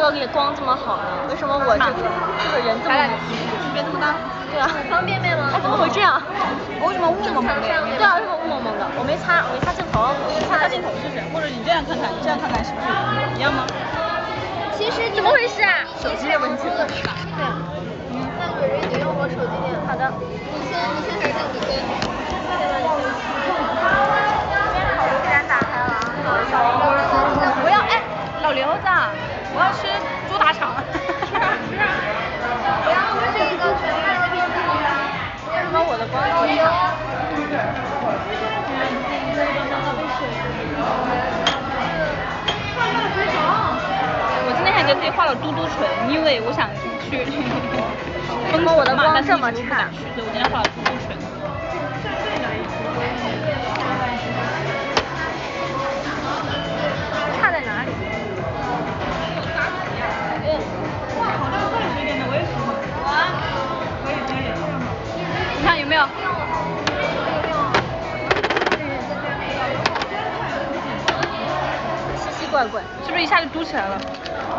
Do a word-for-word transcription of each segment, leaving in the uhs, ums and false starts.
个给光这么好呢？为什么我这个这个人这么区别这么大？ 对啊， 方便面吗？ 哎，怎么会这样？ 为什么雾蒙蒙的？ 对啊，这么雾蒙蒙的，我没擦，我没擦镜头。 擦擦镜头试试，或者你这样看看，你这样看看是不是一样吗？ 其实怎么回事啊？ 手机的问题了是吧？ 对啊。那蕊蕊，你用我手机电。 好的。 你先，你先还是你先？ 好多竟然打开了。 我要哎，老刘子，我要吃猪大肠。 我要吃一个全麦的披萨。 为什么我的光这么差？ 我今天还给自己画了嘟嘟唇，因为我想去。 为什么我的光这么差？ 所以我今天画了嘟嘟唇。 差在哪里？ 嗯，哇，好像再水一点的我也喜欢。啊，可以可以。你看有没有？ 奇奇怪怪， 是不是一下就嘟起来了？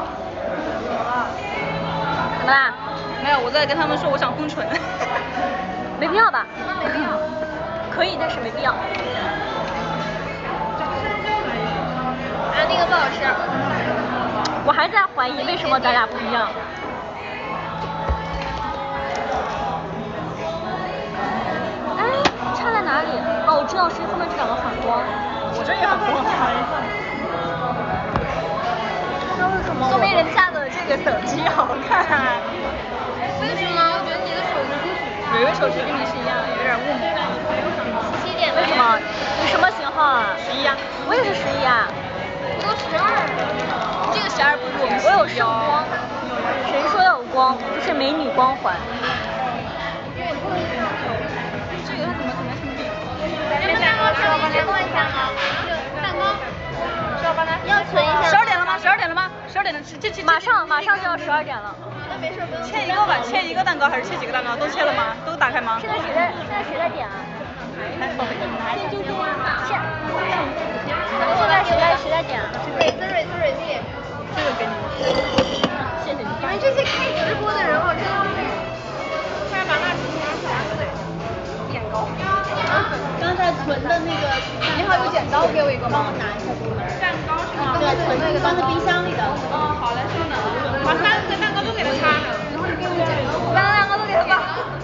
怎么啦？ 没有，我在跟他们说我想封唇。 没必要吧？没必要。可以，但是没必要。 啊，那个不好吃。 我还在怀疑为什么咱俩不一样。哎，差在哪里？哦，我知道是后面这两个反光。 我这也很光。 那为什么？说明人家的这个手机好看。 为什么？我觉得你的手机不属于。 蕊蕊手机跟你是一样，有点雾蒙。 七点。 为什么？你什么型号啊？ 十一呀。 我也是十一啊。 都十二。 这个十二不是我们。 我有圣光。谁说有光？这是美女光环。 这个它怎么怎么怎么比？ 要不蛋糕稍微切换一下吗？蛋糕。 是要帮他。 要存一下。 十二点了吗？十二点了吗？十二点了，这这。 马上马上就要十二点了。 那没事，不用。 切一个吧，切一个蛋糕还是切几个蛋糕？都切了吗？都打开吗？ 现在谁在现在谁在点啊？ 先就这样吧。 现现在谁在谁在点啊？ 蕊子蕊子蕊子。 这个给你。 谢谢你。 你们这些开直播的人哦，真的是。快把那吃起来。 点糕。 刚才存的那个，你好，有剪刀给我一个，帮我拿一下。蛋糕是吗？对，存那个放在冰箱里的。 哦，好嘞，稍等。把三个蛋糕都给他擦。 然后你给我剪刀。 三个蛋糕都给他吧。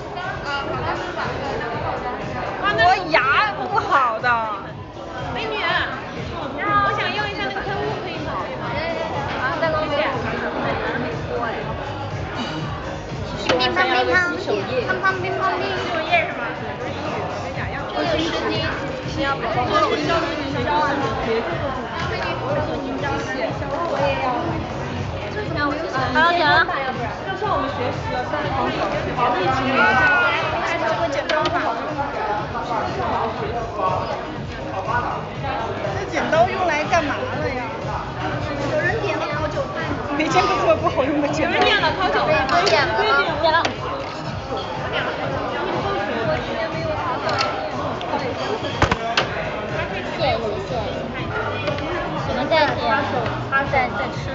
我牙不好的。美女，我想用一下那个喷雾，可以吗？ 啊，蛋糕没有。 乒乓乒乓，乒乓乒乓乒。 手叶是吗？ 这有湿巾，你要不？ 我知道是你消啊。 我也要。 好了，行了。 要向我们学习，要向防守，一起来。开始这个剪刀吧。这剪刀用来干嘛了呀？ 有人点了烤韭菜。 没见过这么不好用的剪刀。有人点了烤韭菜。 我点了吗？ 点了。谢谢谢谢。我们再点，他再再吃。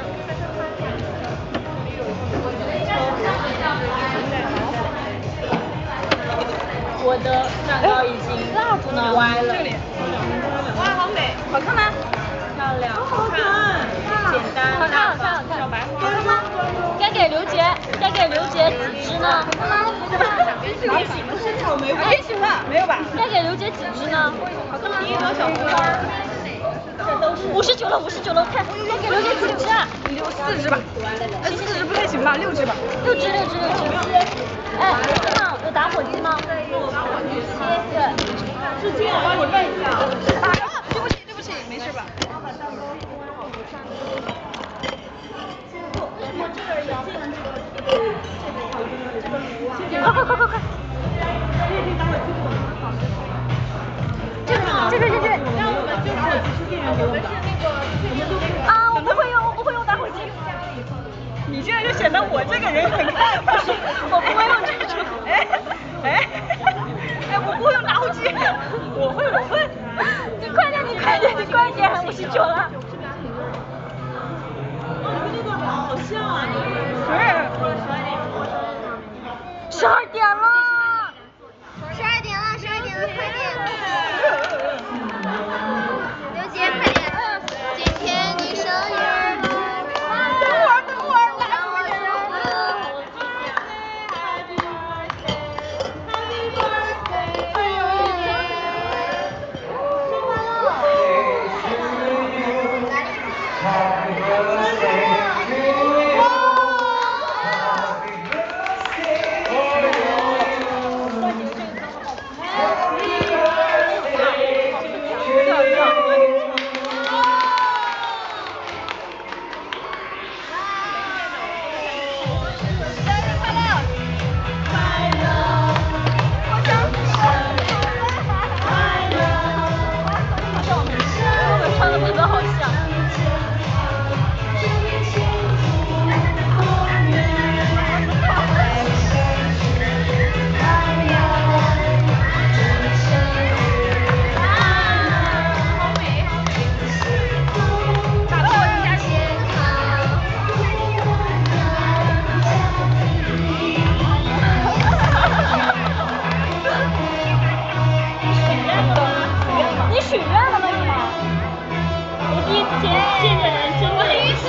我的蛋糕已经蜡烛呢歪了。 哇，好美，好看吗？ 漂亮， 好看，简单， 好看好看好看。 小白花。 该给刘杰，该给刘杰几支呢？ 也喜欢吃草莓，也喜欢，没有吧？ 该给刘杰几支呢？ 一朵小红花。 五十九了，五十九了，看该给刘杰几支啊？ 留四支吧。哎，四支不太行吧？六支吧。 六支六支六支。哎，这样有打火机吗？ 打火机。 对。 是这样，帮你问一下。啊，对不起对不起，没事吧？ 快快快快快！这个这个这个，让我们就是我们是那个啊，我不会用，我不会用打火机。 你这样就显得我这个人很看不起， 我不会用这种。 哎哎哎，我不会用打火机，我会我会。 你快点，你快点，你快点，五十九了。 哦，你们这个好像。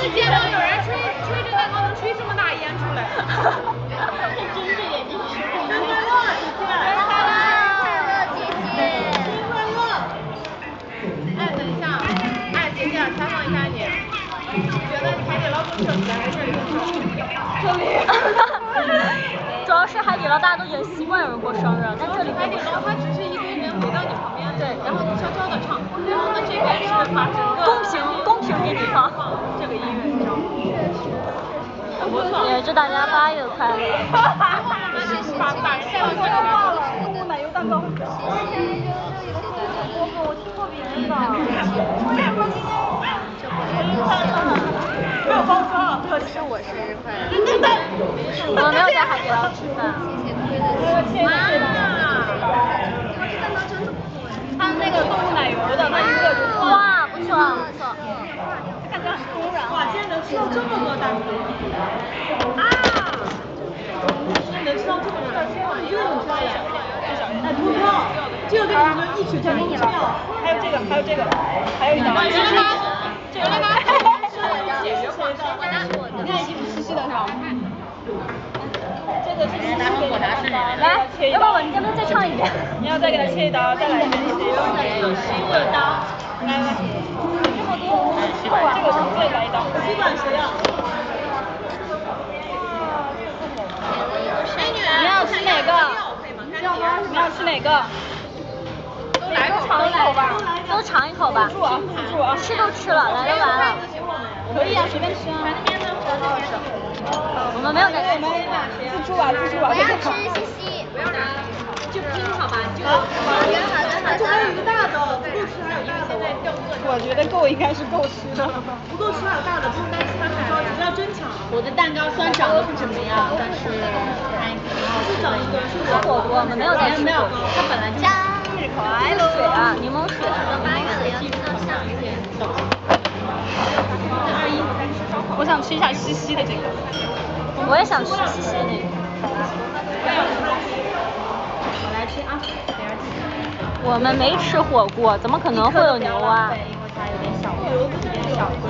次见到有人吹吹着蛋糕能吹这么大烟出来。 睁着眼睛吃。 生日快乐，姐姐！快乐，姐姐！生日快乐！ 哎，等一下，哎，姐姐，采访一下你，你觉得海底捞更省钱还是这里更省？这里。 主要是海底捞大家都已经习惯有人过生日，但这里海底捞它只是一堆人围到你旁边，对，然后悄悄的唱，然后呢这边是把整个公平公平给你放这个音乐，你知道吗？很不错。 也祝大家八月快乐。 谢谢，把把晒到这个边。 动物奶油蛋糕。谢谢。我听过别人的。我也不听。没有包装，特是我生日快乐。我没有在海底捞吃饭。谢谢亏的。 它那个动物奶油的那一个就哇，不错不错。 感觉很突然。哇，今天能吃到这么多蛋糕。啊！今天能吃到这么多蛋糕，一个人吃呀？哎，投票，这个跟你们一起投票。还有这个，还有这个，还有一个。这个吗？这个吗？你看一副兮兮的是吧？这个是西式的蛋糕， 来，要不我你能不能再唱一遍？ 你要再给他切一刀，再来一遍。有西瓜的刀，来来，这么多，这个这个来一刀。西瓜谁要？美女，你要吃哪个？你要吃哪个？都来尝一口吧， 都尝一口吧。 自助啊，自助啊， 吃都吃了，来都来了。 可以啊，随便吃啊。 我们没有在吃。 自助啊，自助啊。 我要吃西西。就拼好吧，就。好的好的好的。 这还有一个大的，不够吃还有大的。我觉得够应该是够吃的，不够吃还有大的，不用担心它太高，你不要争抢。 我的蛋糕虽然长得不怎么样，但是还挺好吃的。 吃火锅，我们没有在吃火锅。 它本来就生日快乐。水啊，柠檬水。八月的要吃到下雨天。 我想吃一下西西的这个。 我也想吃西西的那个。 我来吃啊， 我们没吃火锅，怎么可能会有牛蛙？ 对，因为它有点小贵，有点小贵。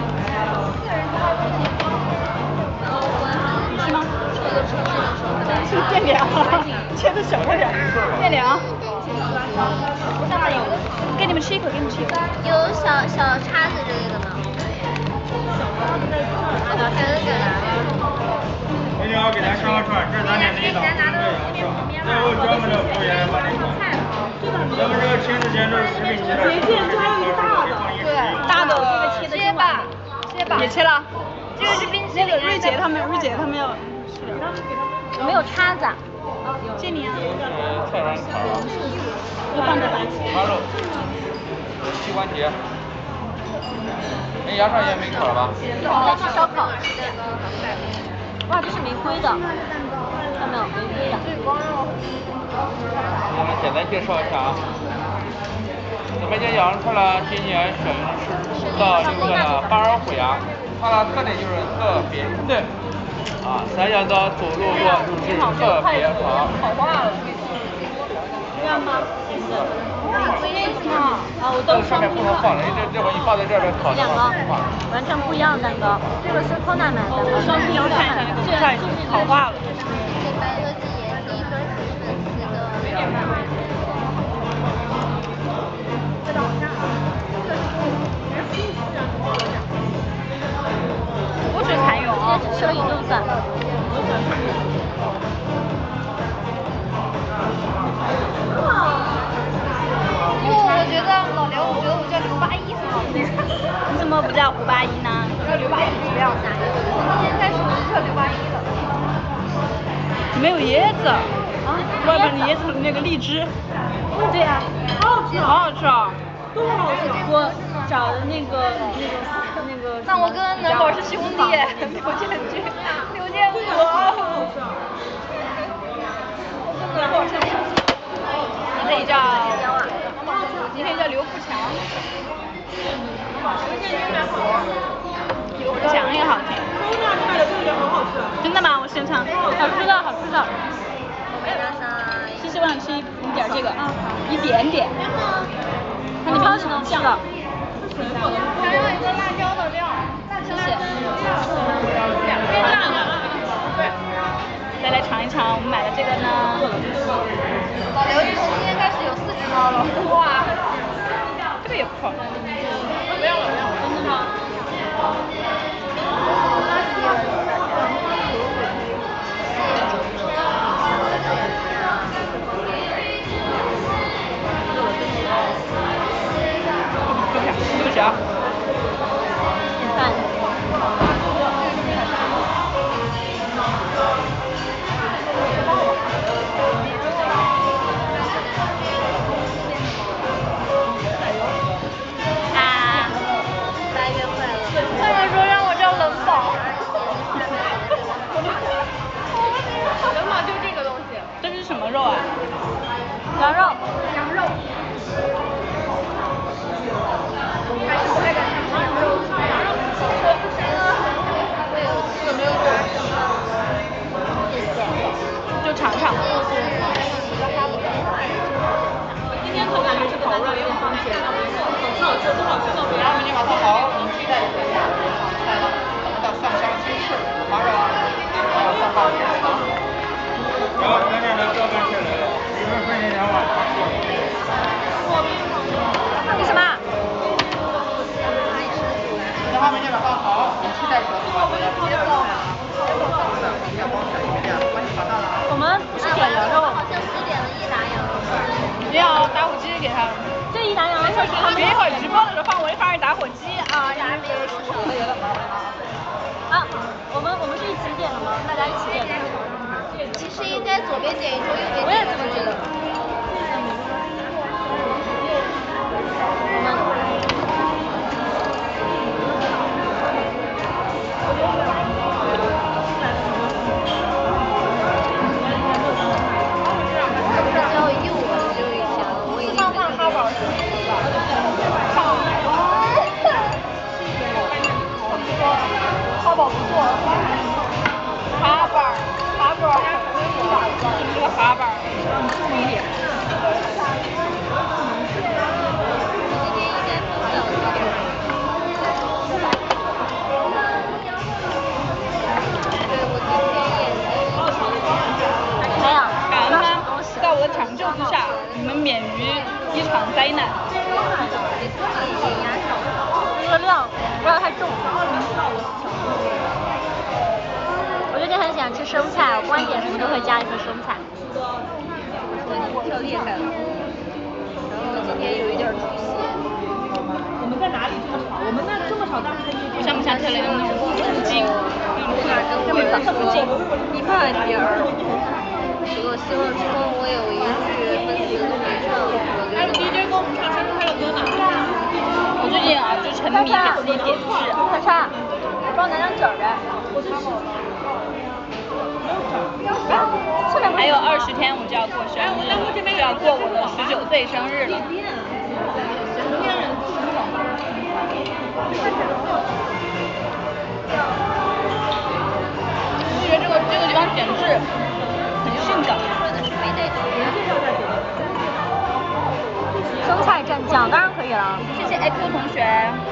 是吗？是变凉了，切的小一点，变凉。给你们吃一口，给你们吃一口。 有小小叉子之类的吗？ 美女，我给咱上个串，这是咱点的一档，最后专门的服务员帮您搞。咱们这个亲子间都是食品级的， 随便这还有一个大的，对，大的这个切的切吧，切吧，也切了。这个是冰淇淋。那个瑞姐他们，瑞姐他们要吃点。 有没有叉子？ 这里啊。 菜单卡。 就放着来吃。 鸭肉，膝关节。哎，鸭肠也没烤了吧？ 在吃烧烤。哇，这是玫瑰的，看到没有？玫瑰的。 我们简单介绍一下啊。咱们家羊肉串呢，今年选用是到这个巴尔虎牙，它的特点就是特别嫩，啊，散养的走路过入质特别好。 好化了。这样吗？ 啊，我都上面不能放了，因为这这回你放在这边烤的两个话， 完全不一样的蛋糕，这个是康纳买的， 双皮牛看一下，这块好化了。不是蚕蛹啊， 只吃了一顿饭。 我觉得老刘，我觉得我叫刘八一很好听。 你怎么不叫胡八一呢？ 叫刘八一不要拿，今天开始我就叫刘八一了。 没有椰子啊，外边的椰子那个荔枝。对呀、啊，好好吃，好好吃啊，都好吃。我找的那个那个那个。 那我跟南宝是兄弟，刘建军，刘建国。我跟南宝是兄弟。你得叫。我今天叫刘富强。 刘富强也好听。真的吗？我现场。好吃的，好吃的。其实我想吃一点这个，一点点。 你超级能吃的。 还有一个辣椒的料，谢谢。 打火机啊，然后别说了。 啊，我们我们是一起点的吗？大家一起点的。 其实应该左边点一桌，右边点一桌。 我也这么觉得。 要右就一下，我已经上上哈宝是哈宝不错，哈宝哈宝是个哈宝，出名点。 没有。 感恩吗？在我的抢救之下，你们免于一场灾难。 这个量不要太重。我最近很喜欢吃生菜，我不管点什么都会加一份生菜。 我跳厉害了，然后今天有一点吐血。 我们在哪里这么吵？我们那这么吵，但是像不像特雷那种附近？ 根本不附近，一半点儿。我希望之后我有一句粉丝回唱，我觉得。D J 给我们唱生日快乐歌呢。 我最近啊就沉迷给自己点痣。 叉叉，帮我拿张纸呗。 还有二十天我就要过生日了，就要过我的十九岁生日了。我觉得这个这个地方点痣很性感。 生菜蘸酱当然可以了。 谢谢 Apple 同学。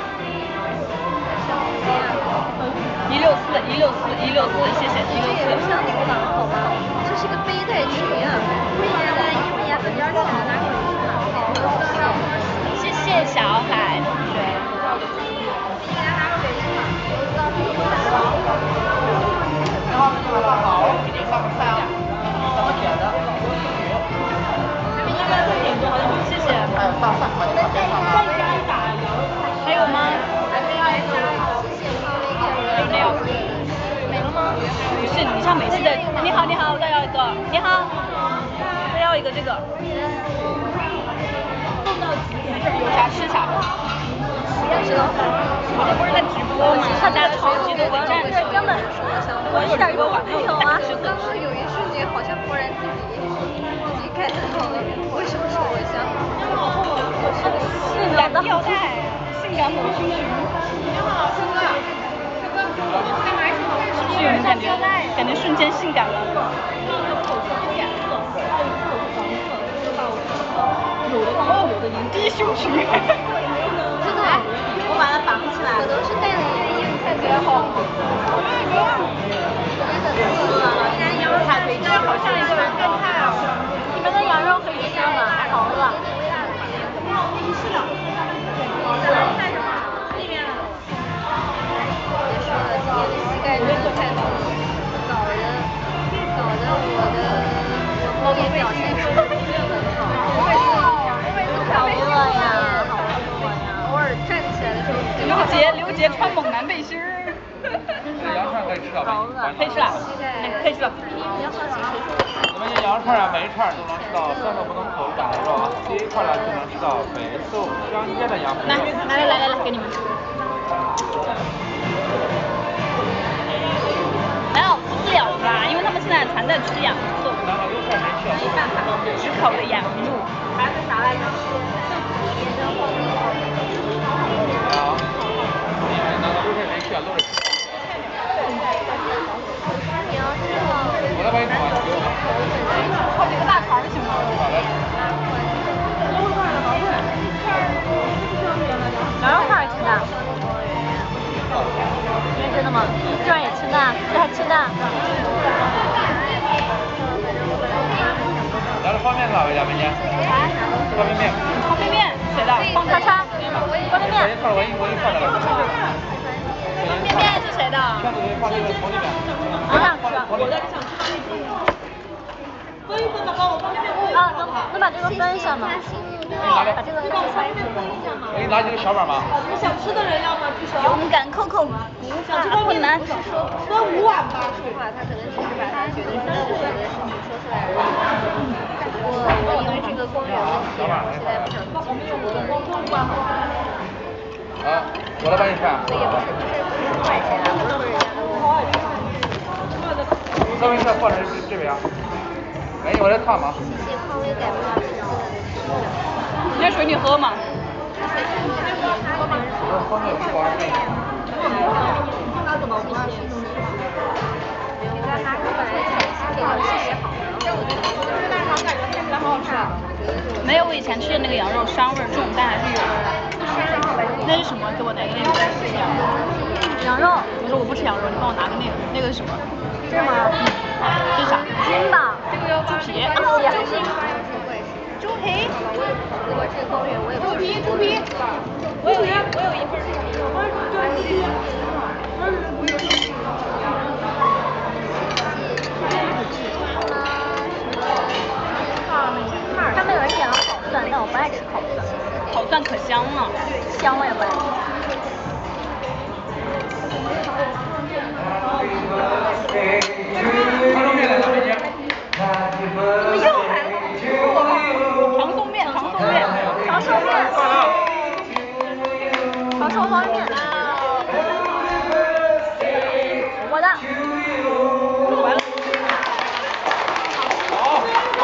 一六四一六四一六四，谢谢一六四。 像那个狼好吗？这是个背带裙啊！ 谢谢小海同学。 好，给您上个菜啊，怎么点的？ 谢谢。 还有大饭，还有大饭。 还有吗？没有。没了吗？不是，你像每次的，你好你好，再要一个，你好，再要一个这个。碰到几点有啥吃啥。 知道。 我这不是在直播吗？大家超级都得站着。 根本我一点用没有啊！ 刚刚有一瞬间好像忽然自己自己开始了，为什么是我香？ 性感吊带，性感抹胸裙。你好，生哥。生哥，干嘛？是有人感觉感觉瞬间性感了。有的高，有的银低胸裙。 真的， 我把它绑起来。 我都是带了一个才觉得好。 这好像一个人变态哦。 你们的羊肉可以吃了吗？好饿。 别说了，今天的膝盖真的太疼了，搞得搞得我的后面表现是不是很好？我每次我每次看没好饿呀，好饿呀！ 偶尔站起来的时候， 刘杰刘杰穿猛男背心儿。 羊串可以吃了吧？ 可以吃了，可以吃了。 咱们这羊串啊，每一串都能吃到三个不同口感的肉啊。第一串呢就能吃到肥瘦相间的羊排。 来来来来来，给你们。没有，不是了啦，因为他们现在还在吃羊肉。没办法，只烤的羊肉。还是啥来着？ 好，那个肉片没去啊，都是。我来帮你烤啊，给我吧。 好几个大肠行吗？ 好嘞。 羊肉串吃的。真的吗？这玩意也吃的，这还吃的。 来了方便面了，家美姐。方便面。 方便面谁的？方叉叉。 方便面。 我一串，我一我一串来了。 方便面是谁的？ 上次放这个桶里面。 我想吃。 我在想吃那个。分一分吧，帮我方便面。 啊， 啊，能能把这个分一下吗？把这个分一下。 我给你拿几个小板吧。 你想吃的人要吗？举手。 勇敢扣扣， 想吃泡面难说分五碗吧。 说话他可能只是把他觉得是不好的事情说出来了。我我因为这个公园问题，然后现在不想去这么多人。 啊，我来帮你看。 也不是不是不是怪谁啊，不是人家的问题。 三文治放在这边啊。哎，我来烫吗？ 谢谢匡威改不了吃的。 那水你喝吗？ 我喝的不光是。 你看他本来想这个谢谢好，然后我就觉得大肠感觉看起来好好吃啊。 没有我以前吃的那个羊肉膻味重，但还是有的。那是什么？给我拿一个那个。羊肉。我说我不吃羊肉，你帮我拿个那个，那个是什么？ 这吗？ 这是啥？ 真的。 这个要猪皮。 猪皮。猪皮。我这个公园我也不是。猪皮。 我有一我有一份猪皮。 他们有人点了烤蒜，但我不爱吃烤蒜。 烤蒜可香了。 香我也不爱吃。 长寿面来了，美姐。 怎么又来了？ 长寿面，长寿面， 长寿面。长寿方便面。我的。 完了。 好。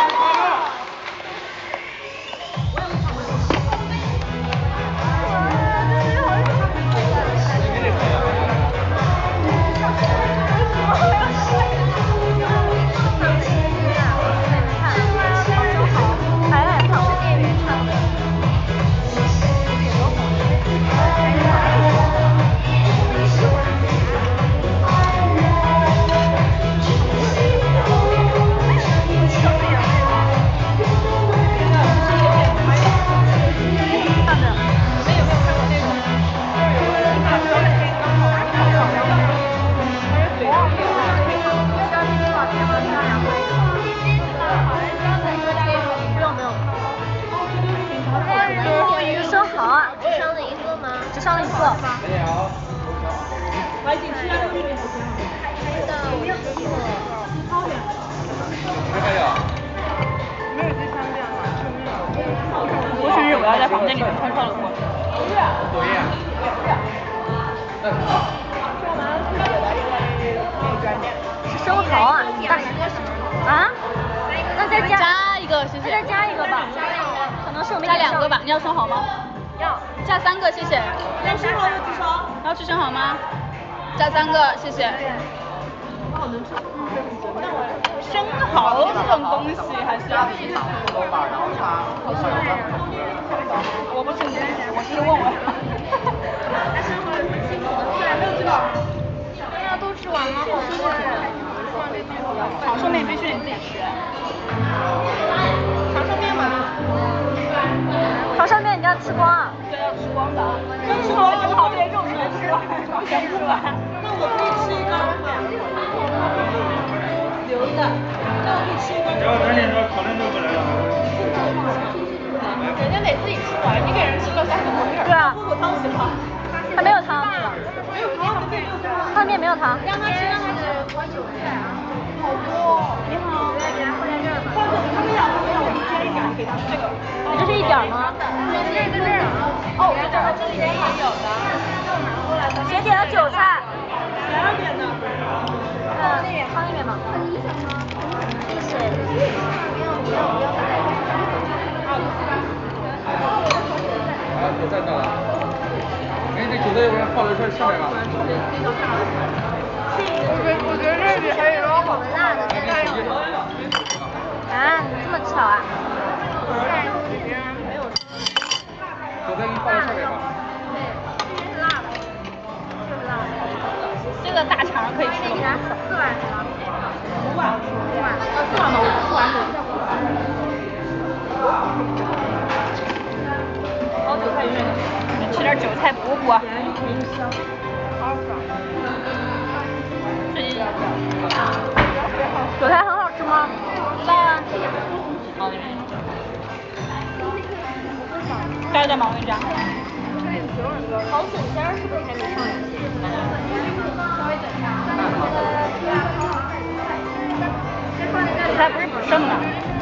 上了一个。 没有。 来，请吃那个玉米好香。 知道，我吃过。 没有。 没有第三遍了，吃没有。 过生日我要在房间里面通透的过。 作业。那什么？ 是生蚝啊，大啊？那再加加一个，谢谢。 再加一个吧，可能是我们加两个吧，你要生蚝吗？ 要。 加三个，谢谢。 要生蚝就举手。 要吃生蚝吗？加三个，谢谢。 好能吃生蚝这种东西还是要吃。我不吃，我是问问。 那生蚝有辛苦的饭，没有吃饱。大家都吃完了，好多人。 长寿面必须得自己吃。 长寿面嘛。 长寿面你要吃光啊？ 对，要吃光的。 吃完正好这些肉全吃完，全吃完。 那我可以吃一根吗？留的。那我可以吃一根。 然后赶紧说烤嫩豆腐来了。 人家得自己吃完，你给人吃了三个多月。 对啊。 喝口汤行吗？ 它没有汤。 没有汤，对，没有汤。 汤面没有汤。 让他吃，让他吃。好多。你好。或者他们俩，他们俩我就煎一点给他这个。 你这是一点吗？ 这是这是。哦，这这这里面也有的。 姐点了韭菜。 十二点的。 嗯，汤里面吗？谢谢。不用不用不用再。 啊，韭菜到了。哎，这韭菜要不然放在这上面吧。 我觉得这里还有好辣的，再加一个。啊，这么巧啊！ 韭菜给你放在上面吧。 是辣的，就是辣的。 这个大肠可以吃了吗？ 四碗是吗？ 五碗，五碗，呃，四碗吧，我四碗我好韭菜永远的。 吃点韭菜补补。 甜又甜又香。好爽。 韭菜很好吃吗？ 知道啊。好，里面。 加一点吗？我给你加。 好笋尖儿是不是还没上来？稍微等一下。 韭菜不是补肾的，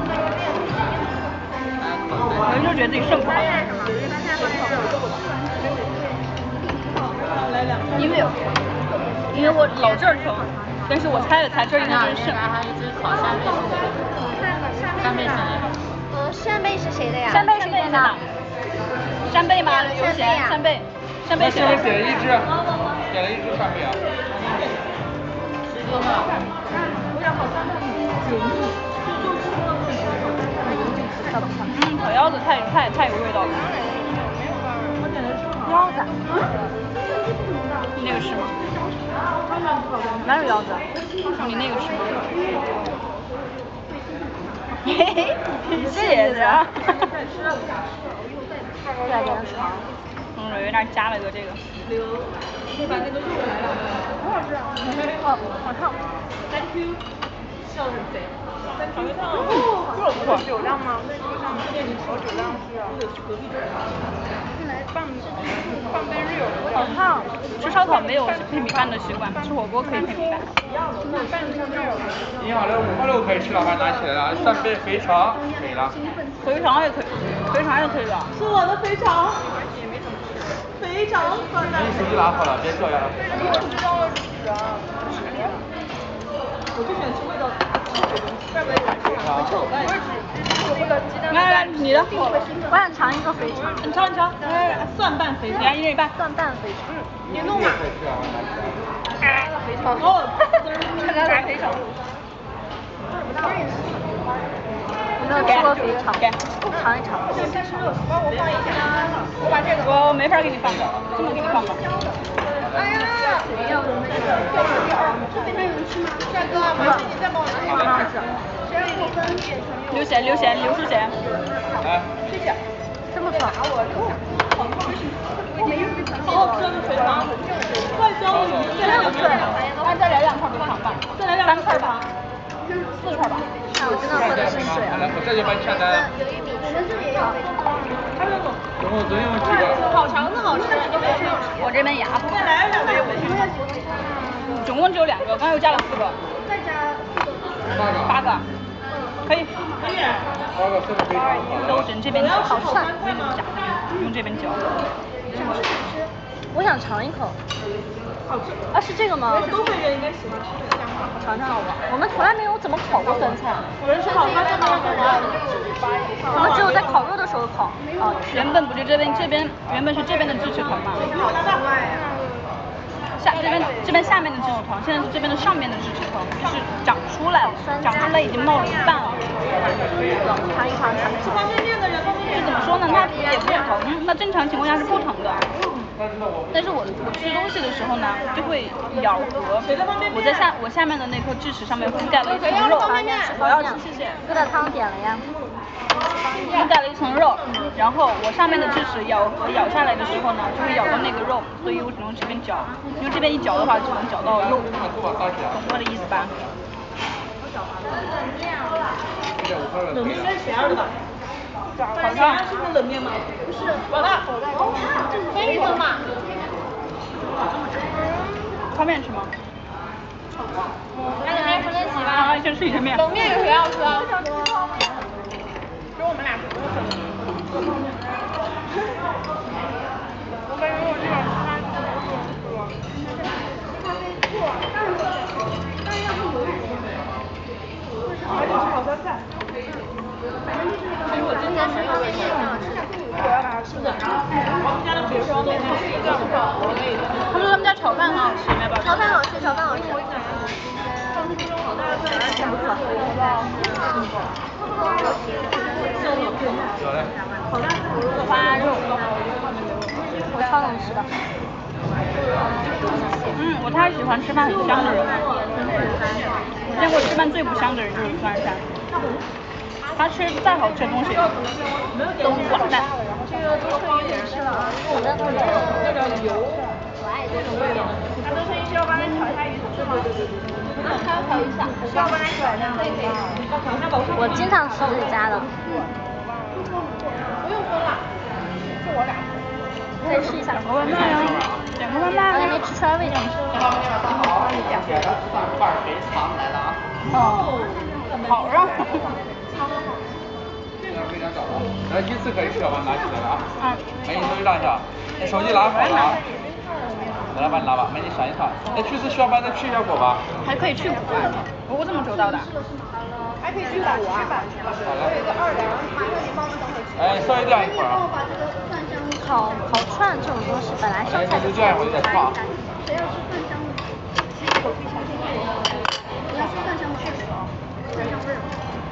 有人就觉得自己肾不好。因为因为我老这儿疼，但是我猜了猜，这儿应该是肾。 还有一只烤扇贝，扇贝是谁？ 呃，扇贝是谁的呀？ 扇贝是谁的？扇贝吗？刘贤，扇贝，扇贝谁的？ 是不是点了一只？点了一只扇贝啊？ 嗯，烤腰子太太太有味道了。腰子，你那个吃吗？哪有腰子？你那个吃吗？嘿嘿，谢谢啊。 再点肠。 嗯，蕊蕊那儿加了个这个。 哦，好烫。 Thank you。笑得很肥。肠胃烫。 哦，这不错。 酒量吗？我酒量是啊。放放杯肉。 好烫。吃烧烤没有配米饭的习惯，吃火锅可以配米饭。 你好了，五号肉可以吃了，把它拿起来了。扇贝、肥肠可以了。 肥肠也可以，肥肠也可以的。 是我的肥肠。肥肠。 你手机拿好了，别掉下来。 我就喜欢吃味道大的东西，怪不得敢吃。我吃我饭。 来来，你的。 我想尝一个肥肠。 你尝一尝，来蒜瓣肥肠， 来一人一半。 蒜瓣肥肠。 你弄嘛。 肥肠。 哦， 看来来肥肠。 我没有吃过肥肠，尝一尝。 帮我放一下，我把这个。 我没法给你放的，这么给你放吧。 哎呀，没有，这边还有人吃吗？ 帅哥，麻烦你再帮我拿一个。 谁让我分？ 刘贤，刘贤，刘淑贤。 来， 谢谢。 这么爽。 好好吃的肥肠，快教我你再来两块。 哎，再来两块肥肠吧。 再来两三块吧。四块吧。 看我真的喝的是水啊。 来，我这就帮你下单。 有玉米，我们这里也有肥肠。 还有种。 总共总共几个？ 烤肠子好吃，你别吃。 我这边牙不好。 再来两个。 总共只有两个，刚刚又加了四个。 再加八个。 八个。可以。 可以。 八个四个肥肠。 都整这边好涮， 快吗？ 用这边搅。 我想尝一口。 好吃。 啊，是这个吗？ 东北人应该喜欢吃这个香吗？ 尝尝好吧。我们从来没有怎么烤过酸菜。 有人吃烤酸菜吗？ 我们只有在烤肉的时候烤。啊， 原本不是这边这边原本是这边的智齿疼嘛，下这边这边下面的这种疼，现在是这边的上面的智齿疼，就是长出来了，长出来已经冒了一半了。 尝一尝，尝一吃尝。 方便面的人，方便面就怎么说呢？它也不疼，那正常情况下是不疼的。但是我我吃东西的时候呢，就会咬合。我在下我下面的那颗智齿上面覆盖了一层肉，我要吃谢谢。 疙瘩汤点了呀。 覆盖了一层肉，然后我上面的智齿咬合咬下来的时候呢，就会咬到那个肉，所以我只能这边嚼，因为这边一嚼的话，只能嚼到肉，懂我的意思吧？ 冷面是咸的吧？ 烤肠是不是冷面吗？不是，完了，这是飞的嘛？ 泡面吃吗？ 来，两人分起吧。 啊，先吃一个面。 冷面有谁要吃啊？ 给我们俩吃。我感觉我这样吃它而且是烤酸菜。其实我今天是方便面很好吃，我要把它吃的。我们家的别说东西一定要炒，我可以。 他们说他们家炒饭很好吃，要不要？ 炒饭好吃，炒饭好吃。 花肉， 我超能吃的。 嗯，我太喜欢吃饭很香的人了。我见过吃饭最不香的人就是孙珊珊，他吃再好吃的东西都寡淡。 这个多剩一点吃了啊。好的。 有点油。 我爱这种味道。 他多剩一需要帮你炒一下鱼翅吗？ 啊，还要调一下。 需要帮你炒一下，可以可以。炒一下吧。 我经常吃这家的。 不用分了。 可以试一下。 点个外卖呀，点个外卖。 刚才没吃出来味道。 哦，好热。 来，依次可以吃，把你拿起来了啊。 嗯。 美女手机拿一下，你手机拿好了啊。来来，帮你拿吧，美女上一上。那去是需要帮他去一下果吧？ 还可以去骨啊？不过这么周到的。 还可以去骨啊。我有一个二两，麻烦你帮我等会去。 哎，稍微这样一会儿啊。 烤烤串这种东西本来上菜就这样会有点烫。 谁要吃蒜香的？你要吃蒜香的，蒜香味儿。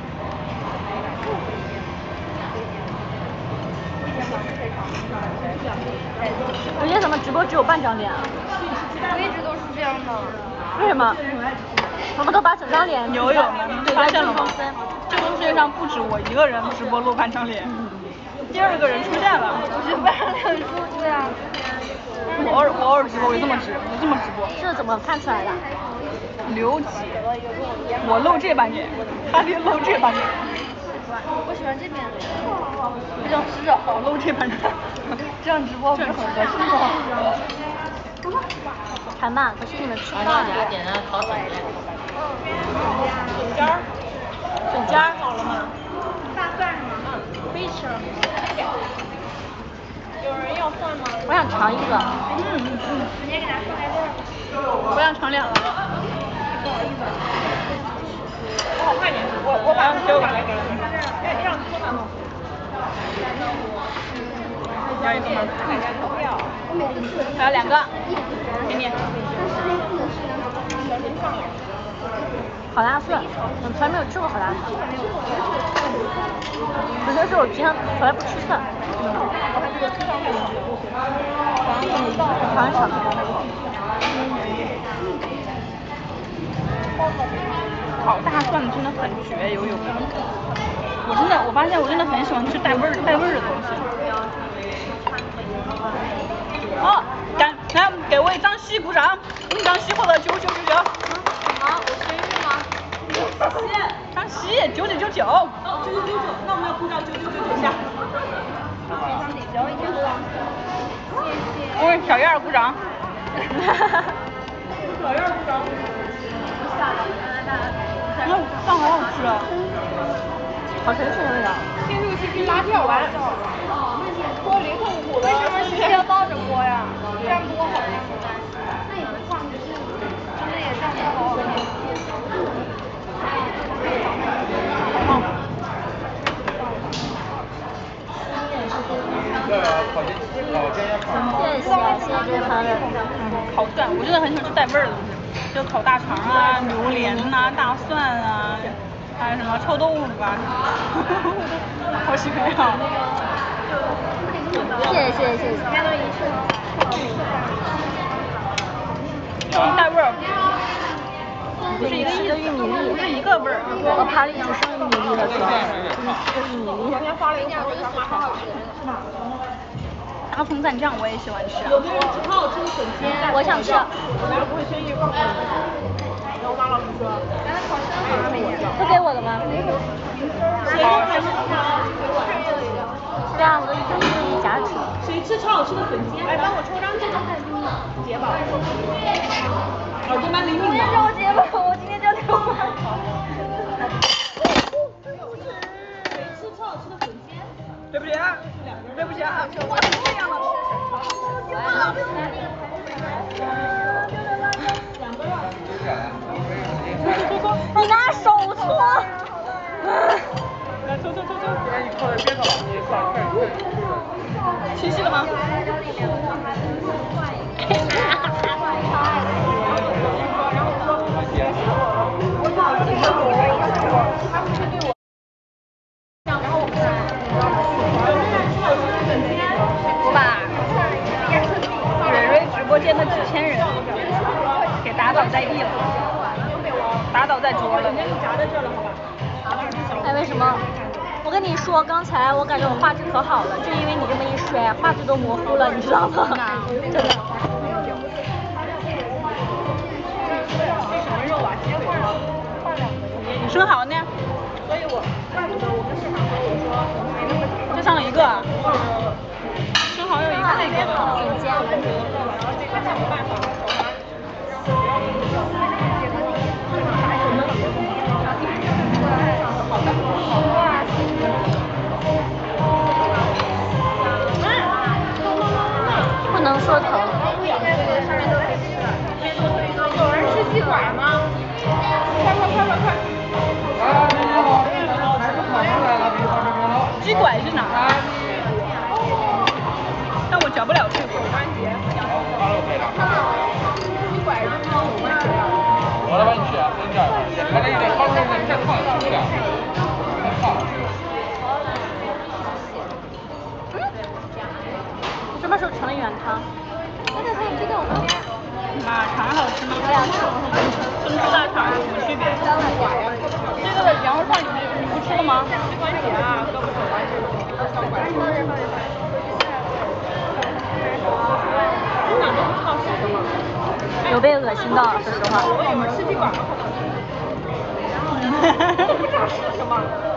我觉得怎么直播只有半张脸啊？ 我一直都是这样的。 为什么？我们都把整张脸有有，发现了吗？这个世界上不止我一个人直播露半张脸，第二个人出现了。 我是半张脸出去啊。 我偶尔我偶尔直播，我就这么直，我就这么直播。 这怎么看出来的？ 刘姐，我露这半脸，他得露这半脸。 我喜欢这边。 比较湿啊，我露这半脸。这样直播不是很恶心吗？ 看吧，可是你们吃饭了。 点了烤笋。 笋尖儿。 笋尖儿好了吗？大蒜是吗？嗯，可以吃。有人要蒜吗？ 我想尝一个。 嗯嗯嗯。 直接给他放在这儿。 我想尝两个。 我好快点，我我把给我把来给了你。哎，让你说嘛。 要一个吗？还有两个，给你。 好大蒜，我从来没有吃过好大蒜。可能是我平常从来不吃蒜。尝一尝。 烤大蒜真的很绝，有有。我真的，我发现我真的很喜欢吃带味儿带味儿的东西。哦，感来给为张希鼓掌，张希获得九九九九。 好，我生日吗？ 张希九九九九。 哦，九九九九，那我们要鼓掌九九九九下。 非常得交一点了。谢谢。 为小燕儿鼓掌。 小燕儿鼓掌。 嗯，饭好好吃啊。 好神奇的味道。 听这个视频拉票完。脱离痛苦了。 为什么需要抱着播呀？这样播好吗？那也不放，真的也这样播好。 谢谢谢谢这位朋友。 嗯，烤蒜，我真的很喜欢吃带味儿的东西，就烤大肠啊、榴莲呐、大蒜啊，还有什么臭豆腐啊，好喜欢呀！ 谢谢谢谢谢谢。 带味儿， 不是一个吃的玉米粒， 不是一个味儿。 我盘里只剩玉米粒了，主要是玉米粒。 昨天发了一个朋友圈，马上好吃。 大葱蘸酱我也喜欢吃。 有的人吃很好吃的笋尖， 我想吃。 我们不会先预放。然后马老师说， 都给我了吗？这样我一个一个夹着吃。 谁吃超好吃的笋尖？来帮我抽张这个解宝。耳朵蛮灵敏的。 我也让我解宝，我今天就要给我买。 谁吃超好吃的笋尖？ 对不起啊，对不起啊，我这样了。 你拿手搓。 来搓搓搓搓。清晰了吗？我把蕊蕊直播间的几千人给打倒在地了，打倒在桌了。 哎，为什么？我跟你说，刚才我感觉我画质可好了，就因为你这么一摔，画质都模糊了，你知道吗？真的。 什么肉啊？直接换了，换两个。 你生蚝呢？ 所以我怪不得我们市场和我说没那么就上了一个啊。生成了原汤。那个这个我旁边。 马肠好吃吗？ 我要吃。 跟吃大肠有什么区别？这个的羊肉串你不你不吃了吗？没关系啊，都不吃关系。 有被恶心到，说实话。 我有没有吃鸡爪？我不知道是什么。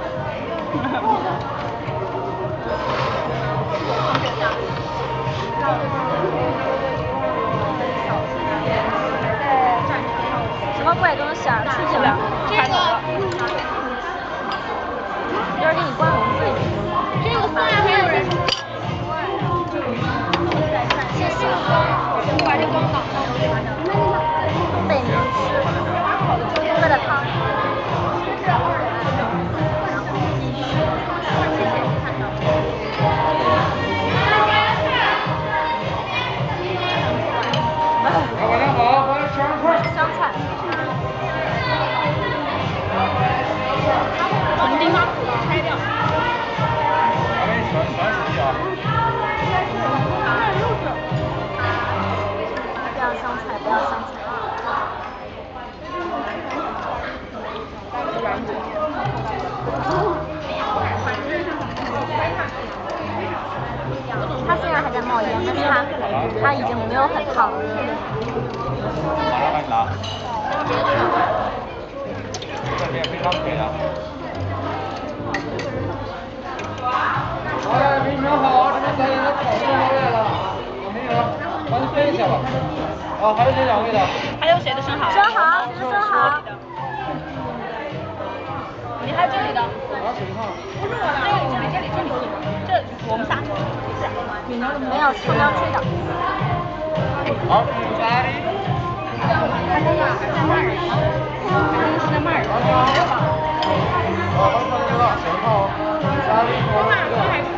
什么怪东西啊？出去了。 这个。 要是给你关笼子里。 这个饭还有人。 谢谢。 我把这光绑上，我给拿上。 东北名吃，喝的汤。 晚上好，欢迎吃羊肉串。 香菜。 从丁把土拆掉。 我给你选选手机啊。 不要香菜，不要香菜。它虽然还在冒烟，但是它它已经没有很烫了。 马上帮你拿。这边非常贵的。哎，没选好，这边咱有炒的两位了，我没有，帮你分一下吧。啊，还有这两位的。 还有谁的生蚝？ 生蚝，谁的生蚝？ 你还有这里的？ 拿手上。 不是我的，这里这里这里这里，这我们仨。 没有，是要吹的。 好，咖喱。 他这个在那儿，是在那儿。 啊，帮你放这个，选号咖喱和这个。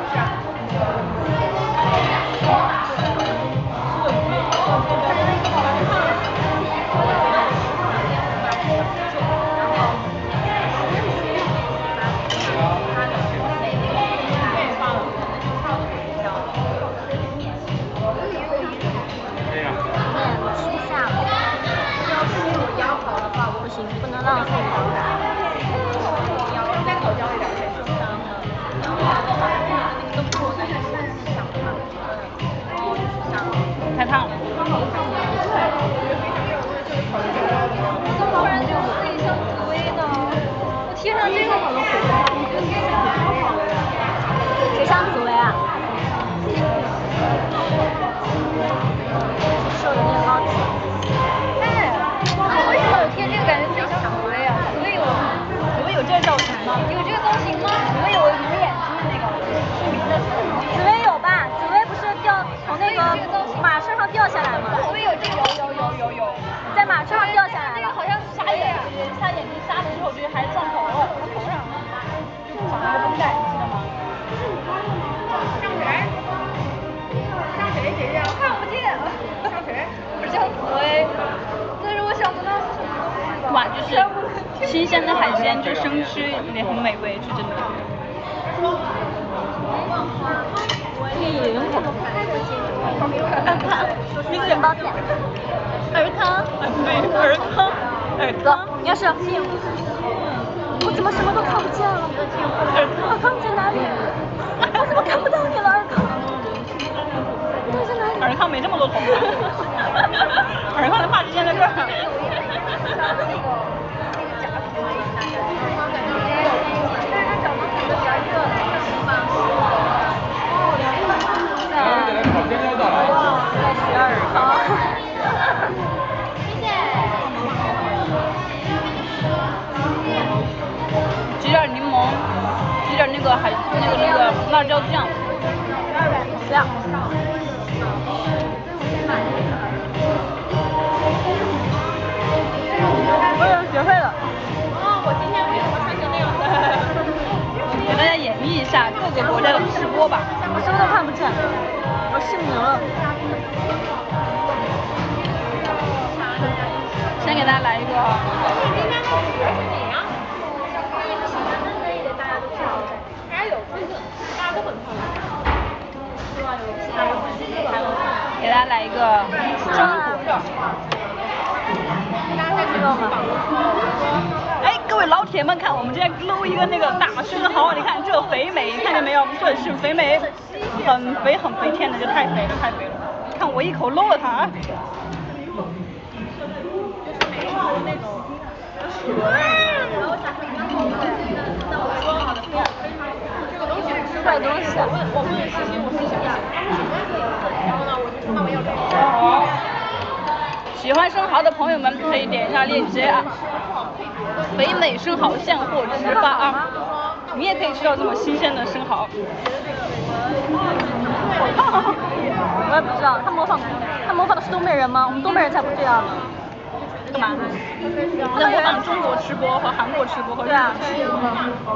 不行，不能浪费羊奶。 再烤焦一点，受伤了。太烫了。 突然觉得自己像紫薇呢，我贴上这个好了， 谁像紫薇啊？瘦的面包体。 哎，为什么我贴这个感觉自己像紫薇啊？紫薇有紫薇有这造型吗？ 有这个造型吗？紫薇有有眼睛的那个，是名的是。 紫薇有吧？紫薇不是掉从那个马车上掉下来吗？ 紫薇有这个，有有有有有。 在马车上掉下来了。 好像瞎眼睛，瞎眼睛瞎了之后，就是还撞头了，他头上就绑了个绷带，你记得吗？ 像谁？像谁谁呀？我看不见。像谁？不是像紫薇，但是我想不到是什么东西。 哇，就是新鲜的海鲜，就生吃也很美味，是真的。 面包店。 儿汤，对，儿汤，儿汤。 你要是，我怎么什么都看不见了？尔康你在哪里？我怎么看不到你了，尔康？你在哪里？ 尔康没这么多头发。尔康的发际线在这儿。 在学尔康。 挤点柠檬，挤点那个海那个那个辣椒酱。 这样。我也学会了。 哦，我今天为什么穿成那样的？给大家演绎一下各个国家的吃播吧。 我什么都看不见，我失明了。 先给大家来一个。 还有就是大家都很漂亮。是吧？有其他有给大家来一个中国的。 大家再知道吗？ 哎，各位老铁们，看我们今天搂一个那个大生蚝，你看这肥美，看见没有？这是肥美，很肥很肥，天哪，这太肥了，太肥了！看我一口搂了它啊！ 这个东西是坏东西。我问事情，我是想想，然后呢，我就说那我要这个。 喜欢生蚝的朋友们可以点一下链接啊！肥美生蚝现货直发啊！你也可以吃到这么新鲜的生蚝。 我也不知道，他模仿他模仿的是东北人吗？我们东北人才不这样呢。 干嘛？在模仿中国吃播和韩国吃播和日本吃播。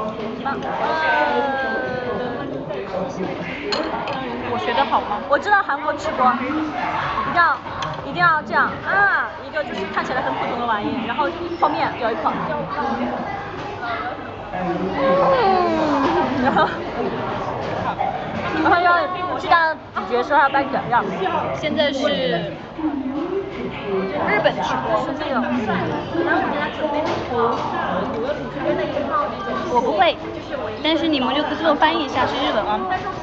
我学得好吗？ 我知道韩国吃播，一定要一定要这样啊，一个就是看起来很普通的玩意，然后泡面咬一口，嗯，然后然后要巨大的咀嚼时候还要掰卷让。 现在是日本吃播。 是这个。 我不会，但是你们就自动翻译一下是日文啊。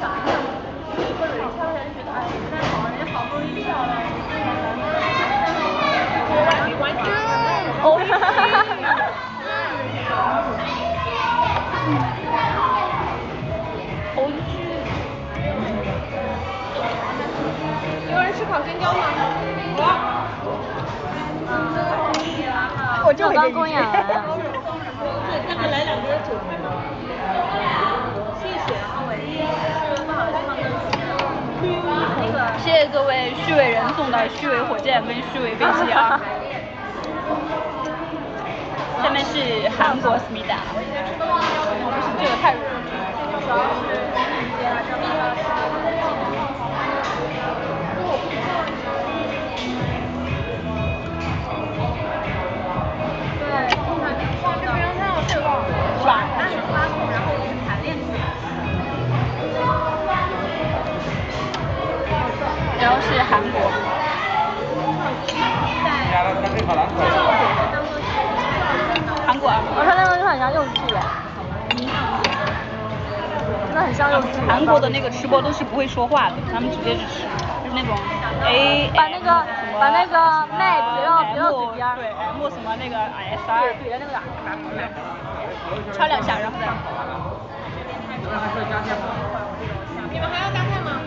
哦， 有人吃烤尖椒吗？ 我就刚公演完。 对，他们来两根韭菜嘛。谢谢。 谢谢各位虚伪人送的虚伪火箭跟虚伪飞机啊！下面是韩国思密达，哦不是这个太热了。是吧？然后是韩国。韩国啊。 我说那个就很像幼稚园，真的很像幼稚园。 韩国的那个吃播都是不会说话的，他们直接就吃，就是那种 A 把那个把那个麦别到别到嘴边。 对 M 什么那个 S R 对着那个打， 敲两下，然后再。 你们还要加菜吗？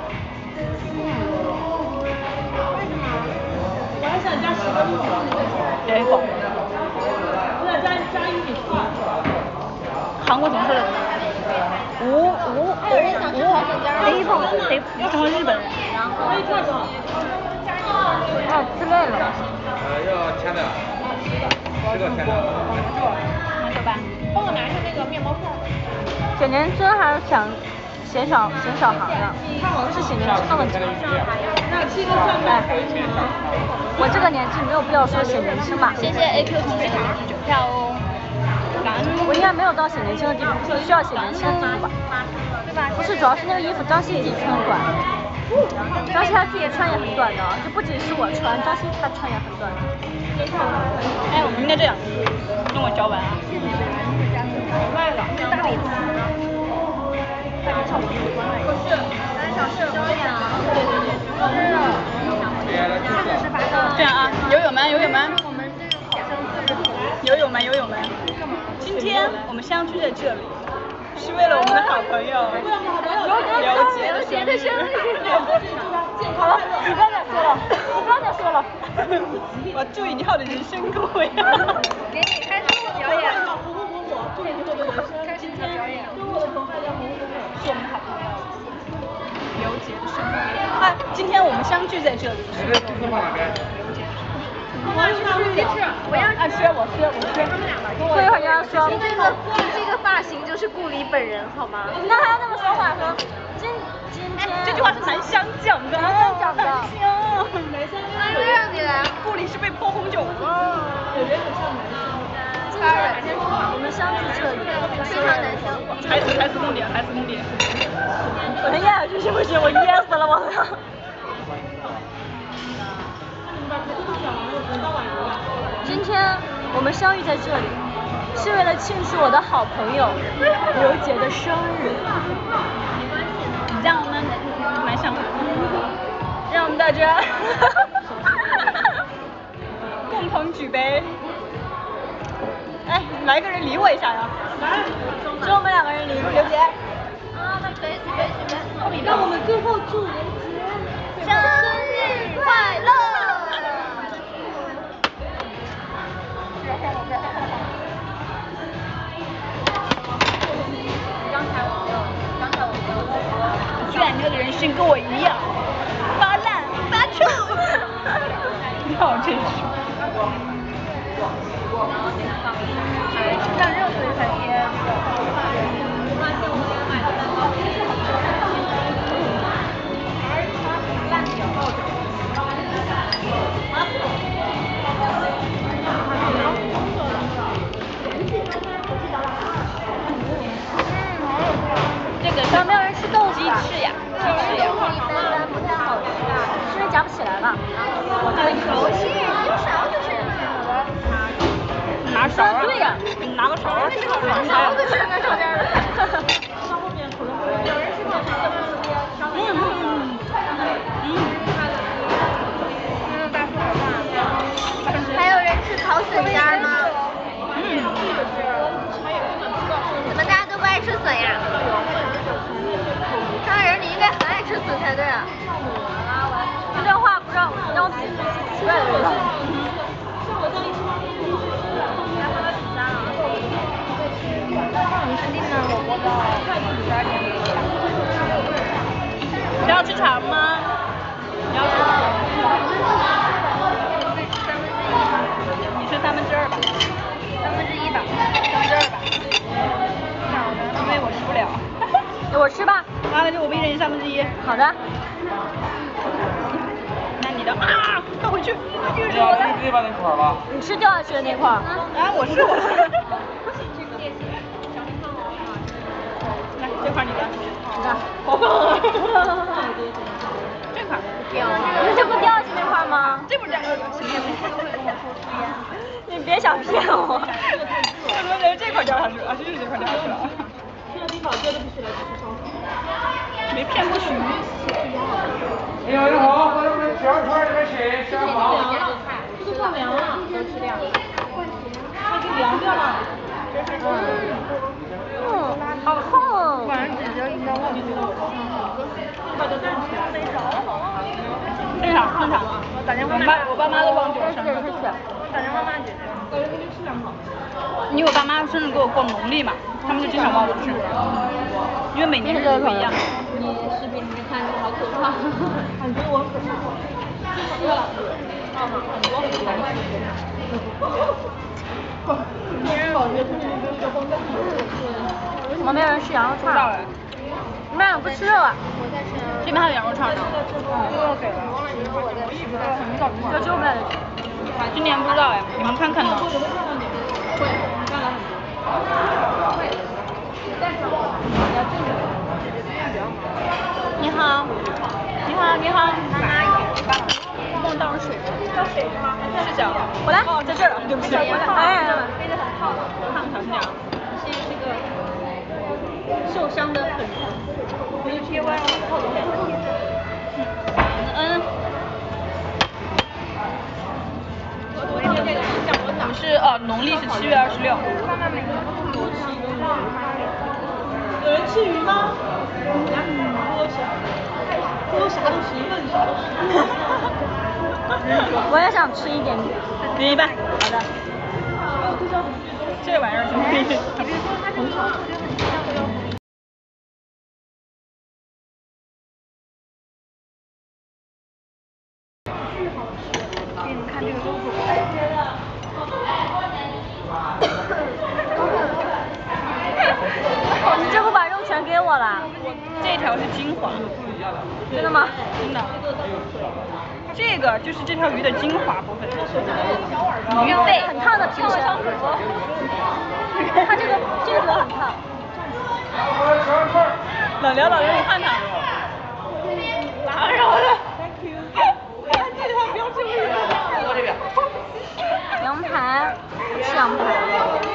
我还想加十个玉米对，好。 我想加加玉米粒。 韩国怎么说的？无无无无，得放得成为日本人。 可以看吗？ 哎，吃累了。 呃，要甜的，十个甜的。 拿走吧。 帮我拿一下那个面包片。 显年轻还是想显小显小行的？是显年轻的问题。 那七个蒜瓣回去。 我这个年纪没有必要说显年轻吧？ 谢谢 A Q 同学的第九票哦。感恩。 我应该没有到显年轻的地步，不需要显年轻的地步吧？不是，主要是那个衣服张希自己穿短，张希他自己穿也很短的，就不仅是我穿，张希他穿也很短。 哎，我们应该这样，用我嚼完啊。 卖了，大理石。不是，咱想吃宵夜啊。对对对。 这样啊，友友们，友友们。 我们这个好像是。 友友们，友友们，今天我们相聚在这里，是为了我们的好朋友刘杰的生日。 好了，你不要再说了，你不要再说了。 我注意你好的人生各位。 给你开始表演。 开始表演。是我们的好朋友刘杰的生日。啊，今天我们相聚在这里。刘杰的生日。 我要吃，我要啊吃，我吃，我吃。 过一会儿你要说， 这个这个发型就是顾里本人好吗？ 那还要那么说话说，今今天这句话是南湘讲的。 南湘讲的。 南湘。 那就让你来。 顾里是被泼红酒的。 有人很像南湘。 今天我们相聚这里， 非常难相。 台词台词重点，台词重点。 我能咽下去是不是？我噎死了，我操！ 今天我们相遇在这里，是为了庆祝我的好朋友刘杰的生日。 这样我们蛮像的，让我们大家共同举杯。哎，来个人理我一下呀！ 来，只有我们两个人理刘杰。 啊，那可以举杯举杯。 让我们最后祝刘杰生日快乐！刚才我没有，刚才我没有说。 居然你的人生跟我一样，发烂发臭。你好真实。 让热水才贴。 这个有没有人吃豆腐？ 鸡翅呀，鸡翅呀。 一般般不太好吃啊。 是不是夹不起来了？ 我这个熟悉，用勺子吃。 拿勺啊？ 对呀， 拿个勺儿。 拿勺子吃那上边的。 嗯嗯嗯。嗯。 还有人吃烤笋干吗？ 嗯。 怎么大家都不爱吃笋呀？张人，你应该很爱吃笋才对啊。 这段话不知道让我品出奇怪的味道。 你要吃肠吗？你要吃肠？你吃三分之二吧。 三分之一吧。 三分之二吧。因为我吃不了。 我吃吧。 啊，那就我们一人三分之一。 好的。 那你的啊，快回去。 你要你自己把那块儿吧。 你吃掉下去的那块儿。 啊，我是我。来，这块你的。 你看。 这块掉了。 你这不掉下去那块吗？ 这不是两个行业没你别想骗我。 我说人这块掉下去了，就是这块掉下去了。 这个地方真的必须来吃烧烤。 没骗过徐。 你好，你好，欢迎我们第二圈里面请，选好。 这个放凉了，都吃凉了。它已经凉掉了。嗯，好厚。 反正指着应该忘记了。 把这蛋吃了。 正常正常。 打电话我爸我爸妈都忘记我生日。 打电话骂姐姐。 感觉跟你吃两好。 因为我爸妈生日给我过农历嘛，他们就经常忘我的生日，因为每年日子不一样。 你视频里面看着好可怕。感觉我很可怕。吃了。啊哈，很多很难吃。别人老觉得这边是风干的。旁边有人吃羊肉串。你们俩不吃肉啊？ 这边还有羊肉串呢。 又给了。 这就不来了。 今年不知道哎，你们看看呢。 会，干了很多。会。 你好，你好，你好。帮我倒水。倒水是吗？是脚。 回来。 哦，在这儿了，对不起。 哎， 背得很烫。 烫，小心点。 是这个受伤的很。回去贴歪了。 嗯。我是哦，农历是七月二十六。 有人吃鱼吗？多啥？多啥都行，问啥都行。我也想吃一点点。 给一半。 好的。 这玩意儿怎么可以？ 很好。 给你看这个 logo。 你这不把肉全给我了？ 这条是精华。 真的吗？ 真的。这个就是这条鱼的精华部分。 鱼背很烫的皮身。它这个这个很烫。 老刘，老刘，你看它。打扰了。这条标志物。 羊排。 样排的。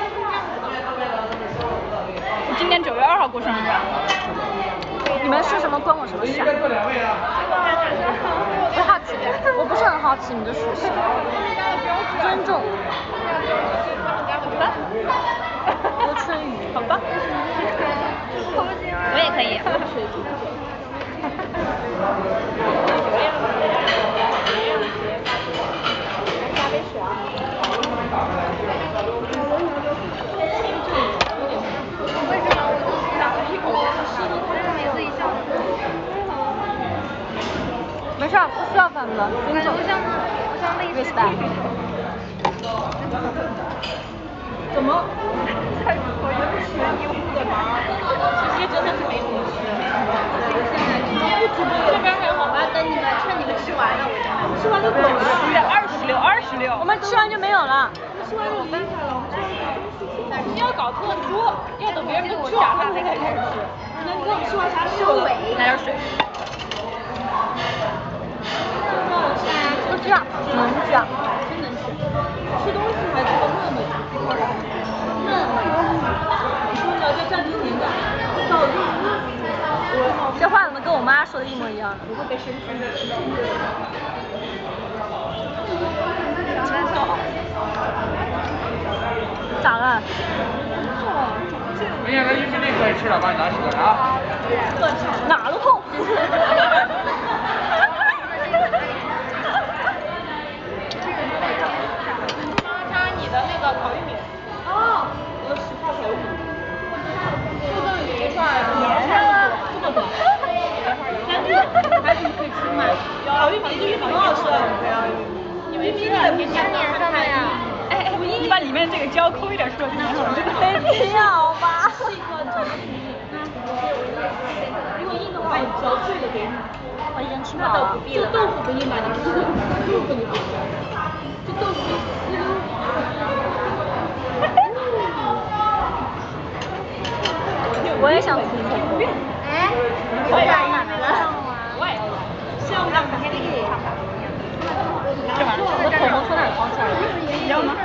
我今年九月二号过生日。 你们说什么关我什么事啊？我好奇，我不是很好奇你的属性。尊重。郭春雨， 好吧。我也可以。 加杯水啊。 为什么我就是打了一口我为什么你自己笑？ 没事，不需要反驳，尊重。 我像我像类似。 respect。 怎么？在我有选优的吗？其实真的是没怎么吃。现在不直播这边还好吧？等你们趁你们吃完了，我再买。吃完就走了。 十月二十六，二十六。 我们吃完就没有了。 吃完就离开了。但是要搞特殊，要等别人都吃完了才开始吃。那你看我吃完啥收尾？ 来点水。 不需要，能吃。 真能吃。吃东西还做的那么那么你说你要再暂停点感，到底这话怎么跟我妈说的一模一样？ 我会被生气的。 咋了？ 明天的玉米粒可以吃了，帮你拿起来啊。 哪都痛。 插你的那个烤玉米。哦，我的十块烤玉米。这个没法呀，盐啊，这么多，但是还是可以吃嘛。烤玉米这玉米很好吃的，你们今年甜甜粘上的呀？ 哎哎，你把里面这个胶抠一点出来就好了。 没必要吧？ 如果硬的话，我嚼碎的给你。 我已经吃饱了。 这豆腐给你买的，这个豆腐你不吃。这豆腐。 我也想涂口红。 哎，我也买了。 我也要。像那肯定可以。 这玩意儿， 我的口红从哪儿掏出来的？ 要吗？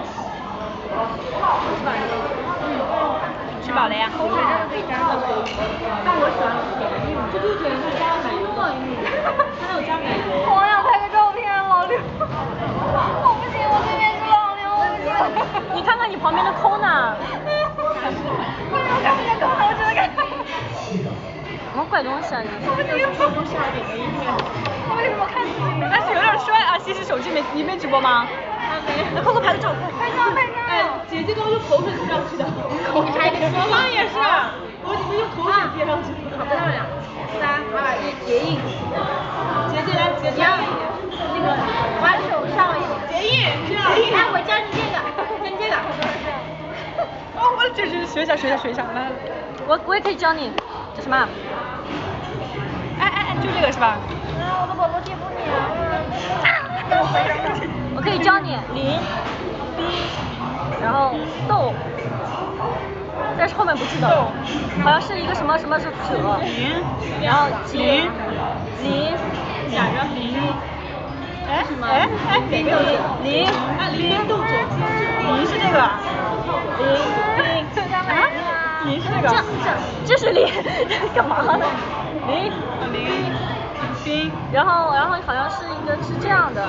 吃饱了呀。 口水真的可以沾到所有玉米，但我喜欢甜玉米，这就是甜玉米加奶油的玉米，它有加奶油。 我想拍个照片，老刘。我不行，我对面是老刘，我不行。 你看看你旁边的抠呢？ 为什么看不见抠呢？我真的看。 什么怪东西啊！你我不行，我下点的音乐。我为什么看自己？ 但是有点帅啊！西西手机没你没直播吗？ 啊没。 那扣扣拍个照。 拍照拍照。 哎，姐姐刚用口水接上去的。口水还得说刚也是，我你们用口水接上去的，好漂亮。三二一，结印。姐姐来，姐姐来。那个玩手上结印，这样。哎，我教你这个，跟这个。 哦，我这是学一下学一下学一下来。 我我也可以教你，这什么？ 哎哎哎，就这个是吧？ 啊，我的宝宝贴不粘了。 我可以教你零 b， 然后豆，但是后面不记得了，好像是一个什么什么是者， 零， 然后零零俩人零。 哎哎哎， 零零啊，零豆者， 零是这个。 零零啊？零是这个。 这这这是零，干嘛呢？零零冰， 然后然后好像是一个是这样的，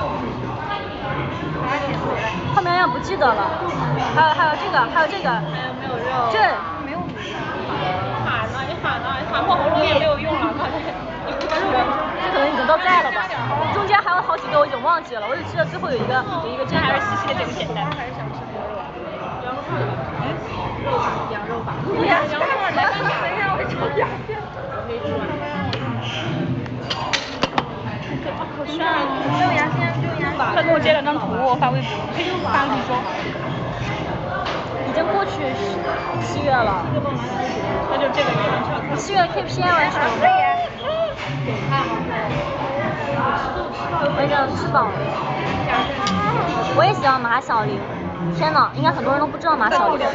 后面也不记得了，还有还有这个还有这个， 还有没有肉？ 这没有。 喊呢？你喊呢？喊破喉咙也没有用了，快点！你不吃。 这可能已经都在了吧？中间还有好几个我已经忘记了，我只记得最后有一个有一个这个。 还是西西的这个简单。 还是想吃牛肉？羊肉串吧。哎，肉吧，羊肉吧。 羊肉串来干啥呀？我抽羊片。 可以吃吗？ 好帅啊！只有牙签，只有牙签。 他给我截了张图，我发微博，可以发绿洲。 已经过去七月了。 那就这个月。 七月 K P I 完成。我已经吃饱了。我也喜欢马小玲。天哪，应该很多人都不知道马小玲。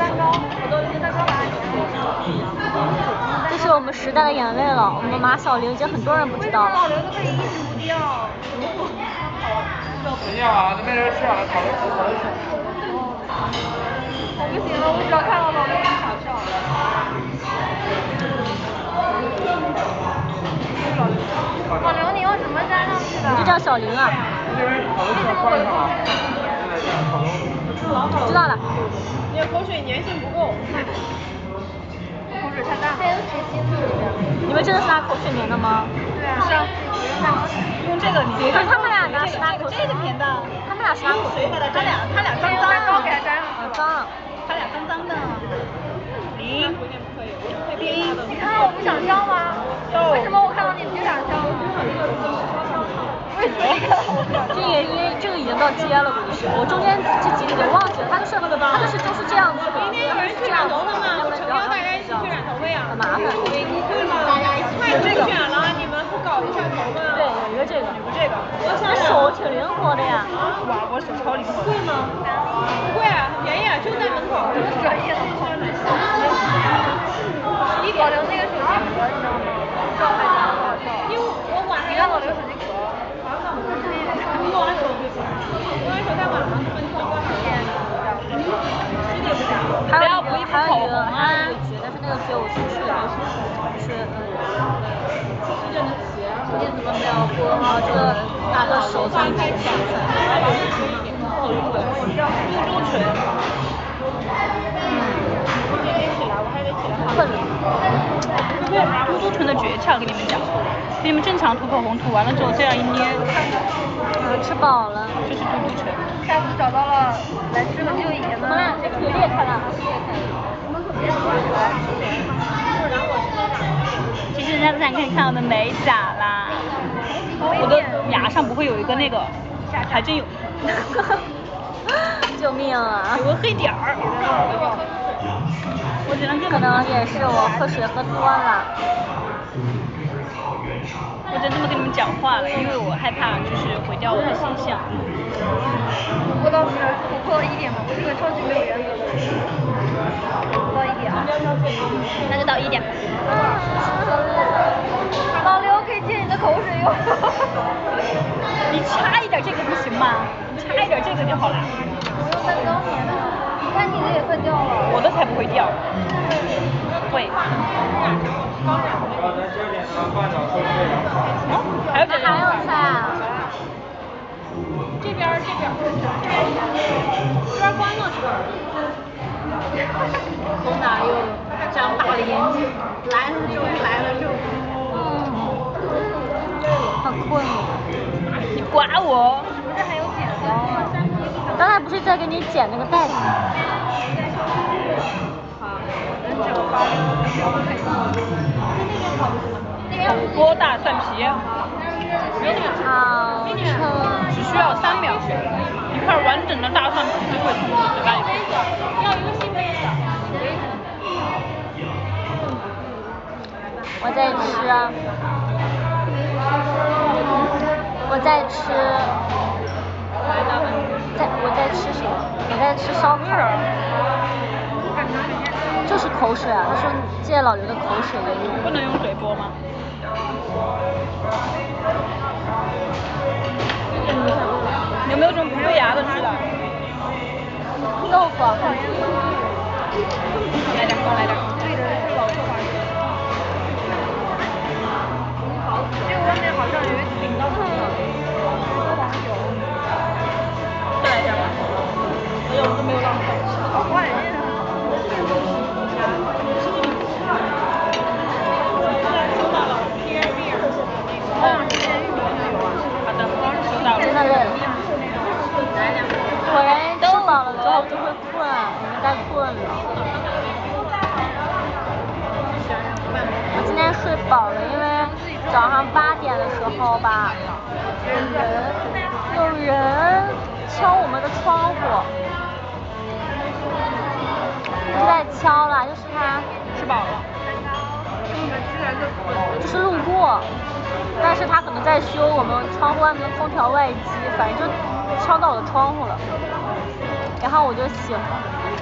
这是我们时代的眼泪了，我们马小玲已经很多人不知道了。 老刘都可以一直不掉。 等一下啊，这边人吃好了，烤肉烤肉。 我不行了，我只要看到老刘就想笑。老刘，你用什么粘上去的？ 你就叫小林啊。知道了。 你的口水粘性不够。 口水太大。还有纸巾子里面。 你们真的是拿口水粘的吗？ 对啊。 不是啊，用这个你。 可是他们俩拿是拿口水。 这个甜的。 他们俩是拿口水。 他俩他俩脏脏的。 给它粘上。 脏。 他俩脏脏的。零。 零。你看到我不想笑吗？为什么我看到你就想笑？为什么你看到我不想笑？ 这个因为这个已经到街了，估计是。我中间这几个已经忘记了，他就是他就是就是这样子的。 明天有人去染头发吗？我诚邀大家一起去染头发呀。 很麻烦。 对吗？大家一起。快去染了，你们不搞一下头吗？ 对，有一个这个，有个这个。 我想手挺灵活的呀。 哇，我手超灵活。 贵吗？不贵啊，便宜啊，就在门口。 专业的好。老刘那个手机壳你知道吗？照片真的好笑。 因为我晚上。 你看老刘手机壳。 你用完手对吧？用完手太晚了，分头多少钱？十点不讲。 还有一个还有一个还有一个绝，但是那个绝我是睡的，是嗯，今天怎么没有播？然后这个拿个手上去洗出来。 嘟嘟唇。 困了。 嘟嘟唇的诀窍给你们讲，给你们正常涂口红，涂完了之后这样一捏， 嗯，吃饱了就是嘟嘟唇。 下次找到了来吃个就以前的。 我们俩这腿裂开了，裂开了。 其实人家在可以看我的美甲啦，我的牙上不会有一个那个，还真有。 救命啊！ 有个黑点儿。我只能这么。 可能也是我喝水喝多了。 我只能这么跟你们讲话了，因为我害怕就是毁掉我的形象。 我到是突破了一点嘛，我是个超级没有原则的人。到一点啊。 那就到一点吧。 老刘可以借你的口水用。 你擦一点这个不行吗？你擦一点这个就好了。 我用单钢粘的，你看你的也快掉了。 我的才不会掉。会。哦，还有这个。 还有菜。 这边这边这边关了是吧？ 从哪又张大了眼睛？来了，终于来了，终于。很困了。 你刮我。 是不是还有剪刀啊？ 刚才不是在给你剪那个袋子吗？ 火锅大蒜皮。 好吃。 只需要三秒，一块完整的大蒜皮就会从你嘴巴里面。 要一个新杯子。 我在吃。我在吃。在我在吃什么？我在吃烧烤。就是口水啊！他说借老刘的口水来用。 不能用嘴播吗？有没有种不对牙的吃的？ 豆腐。 来点，过来点。 这个外面好像有一顶到黄油。 再来点吧。哎呦，都没有浪费。 好坏呀！ 真的累了。果然吃饱了之后就会困，已经该困了。我今天睡饱了，因为早上八点的时候吧，有人有人敲我们的窗户，不是在敲了，就是他吃饱了。 就是路过，但是他可能在修我们窗户外面的空调外机，反正就敲到我的窗户了，然后我就醒了，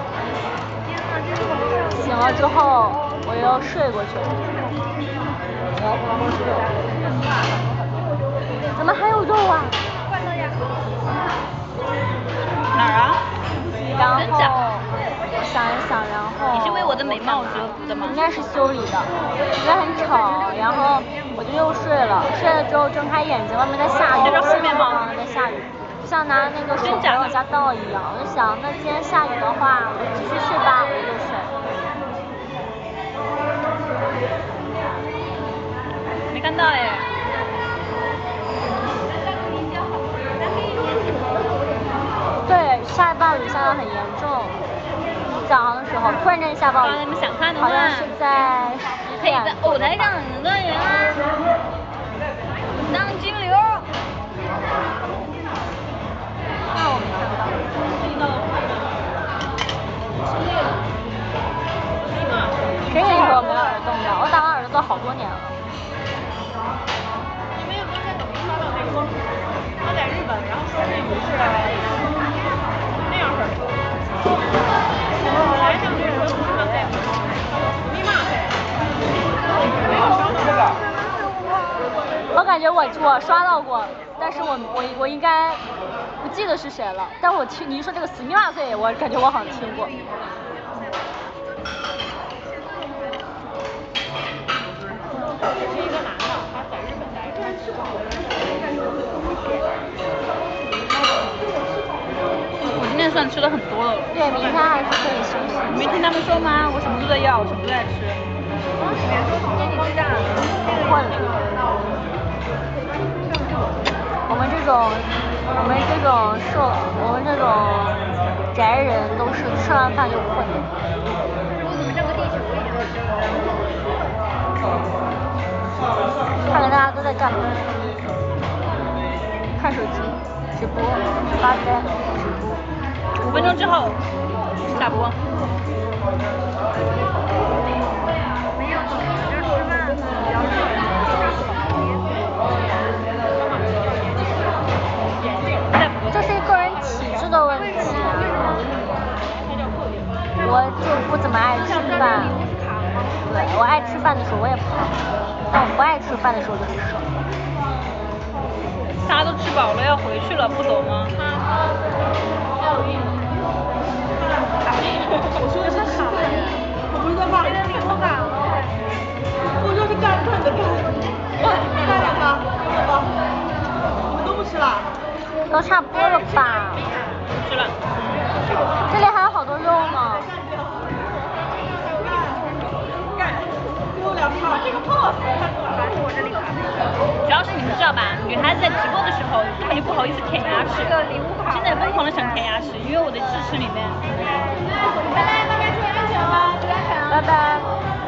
醒了之后我又睡过去了。怎么还有肉啊？ 哪儿啊？ 然后真假我想一想，然后你是为我的美貌折服的吗应？该是修理的，觉得很丑，然后我就又睡了，睡了之后睁开眼睛，外面在下雨， 这是后面吗在下雨，就像拿那个手给往下倒一样。我就想，那今天下雨的话，我就继续睡吧，我就睡。 没看到哎。 对，下暴雨下得很严重。早上的时候突然间下暴雨， 你们想看的好话， 像是在可以在舞台上很多人啊，当金流。 那我没看到。谁跟你说我没有耳洞的？我打完耳洞都好多年了。 你没有刚才抖音刷到那个吗？他在日本，然后说日语是那样式的。来上去说什么在？密码在。没有刷到。 我感觉我我刷到过，但是我我我应该不记得是谁了。但我听你一说这个死密码岁，我感觉我好像听过。 是一个男的，他在日本待着。 我今天算吃的很多了。 对，明天还是可以休息。 你没听他们说吗？我什么都在要，我什么都在吃。 今天你知道混了。我们这种我们这种瘦我们这种宅人都是吃完饭就混。看看大家都在干嘛？看手机、直播、发呆、直播。 五分钟之后下播。 这是个人体质的问题啊。我就不怎么爱吃饭。对，我爱吃饭的时候我也胖，但我不爱吃饭的时候就很瘦。 大家都吃饱了要回去了，不走吗？ 我说的是卡，我不是在骂你。我说你干干的干，干两个，有吗？你们都不吃了？ 都差不多了吧？ 吃了。 这里还有好多肉呢。 给我两盘，这个胖死我这里卡。 主要是你们知道吧，女孩子在直播的时候根本就不好意思舔牙齿，现在疯狂的想舔牙齿，因为我的智齿里面。 拜拜，大家注意安全啊！注意安全啊！ 拜拜。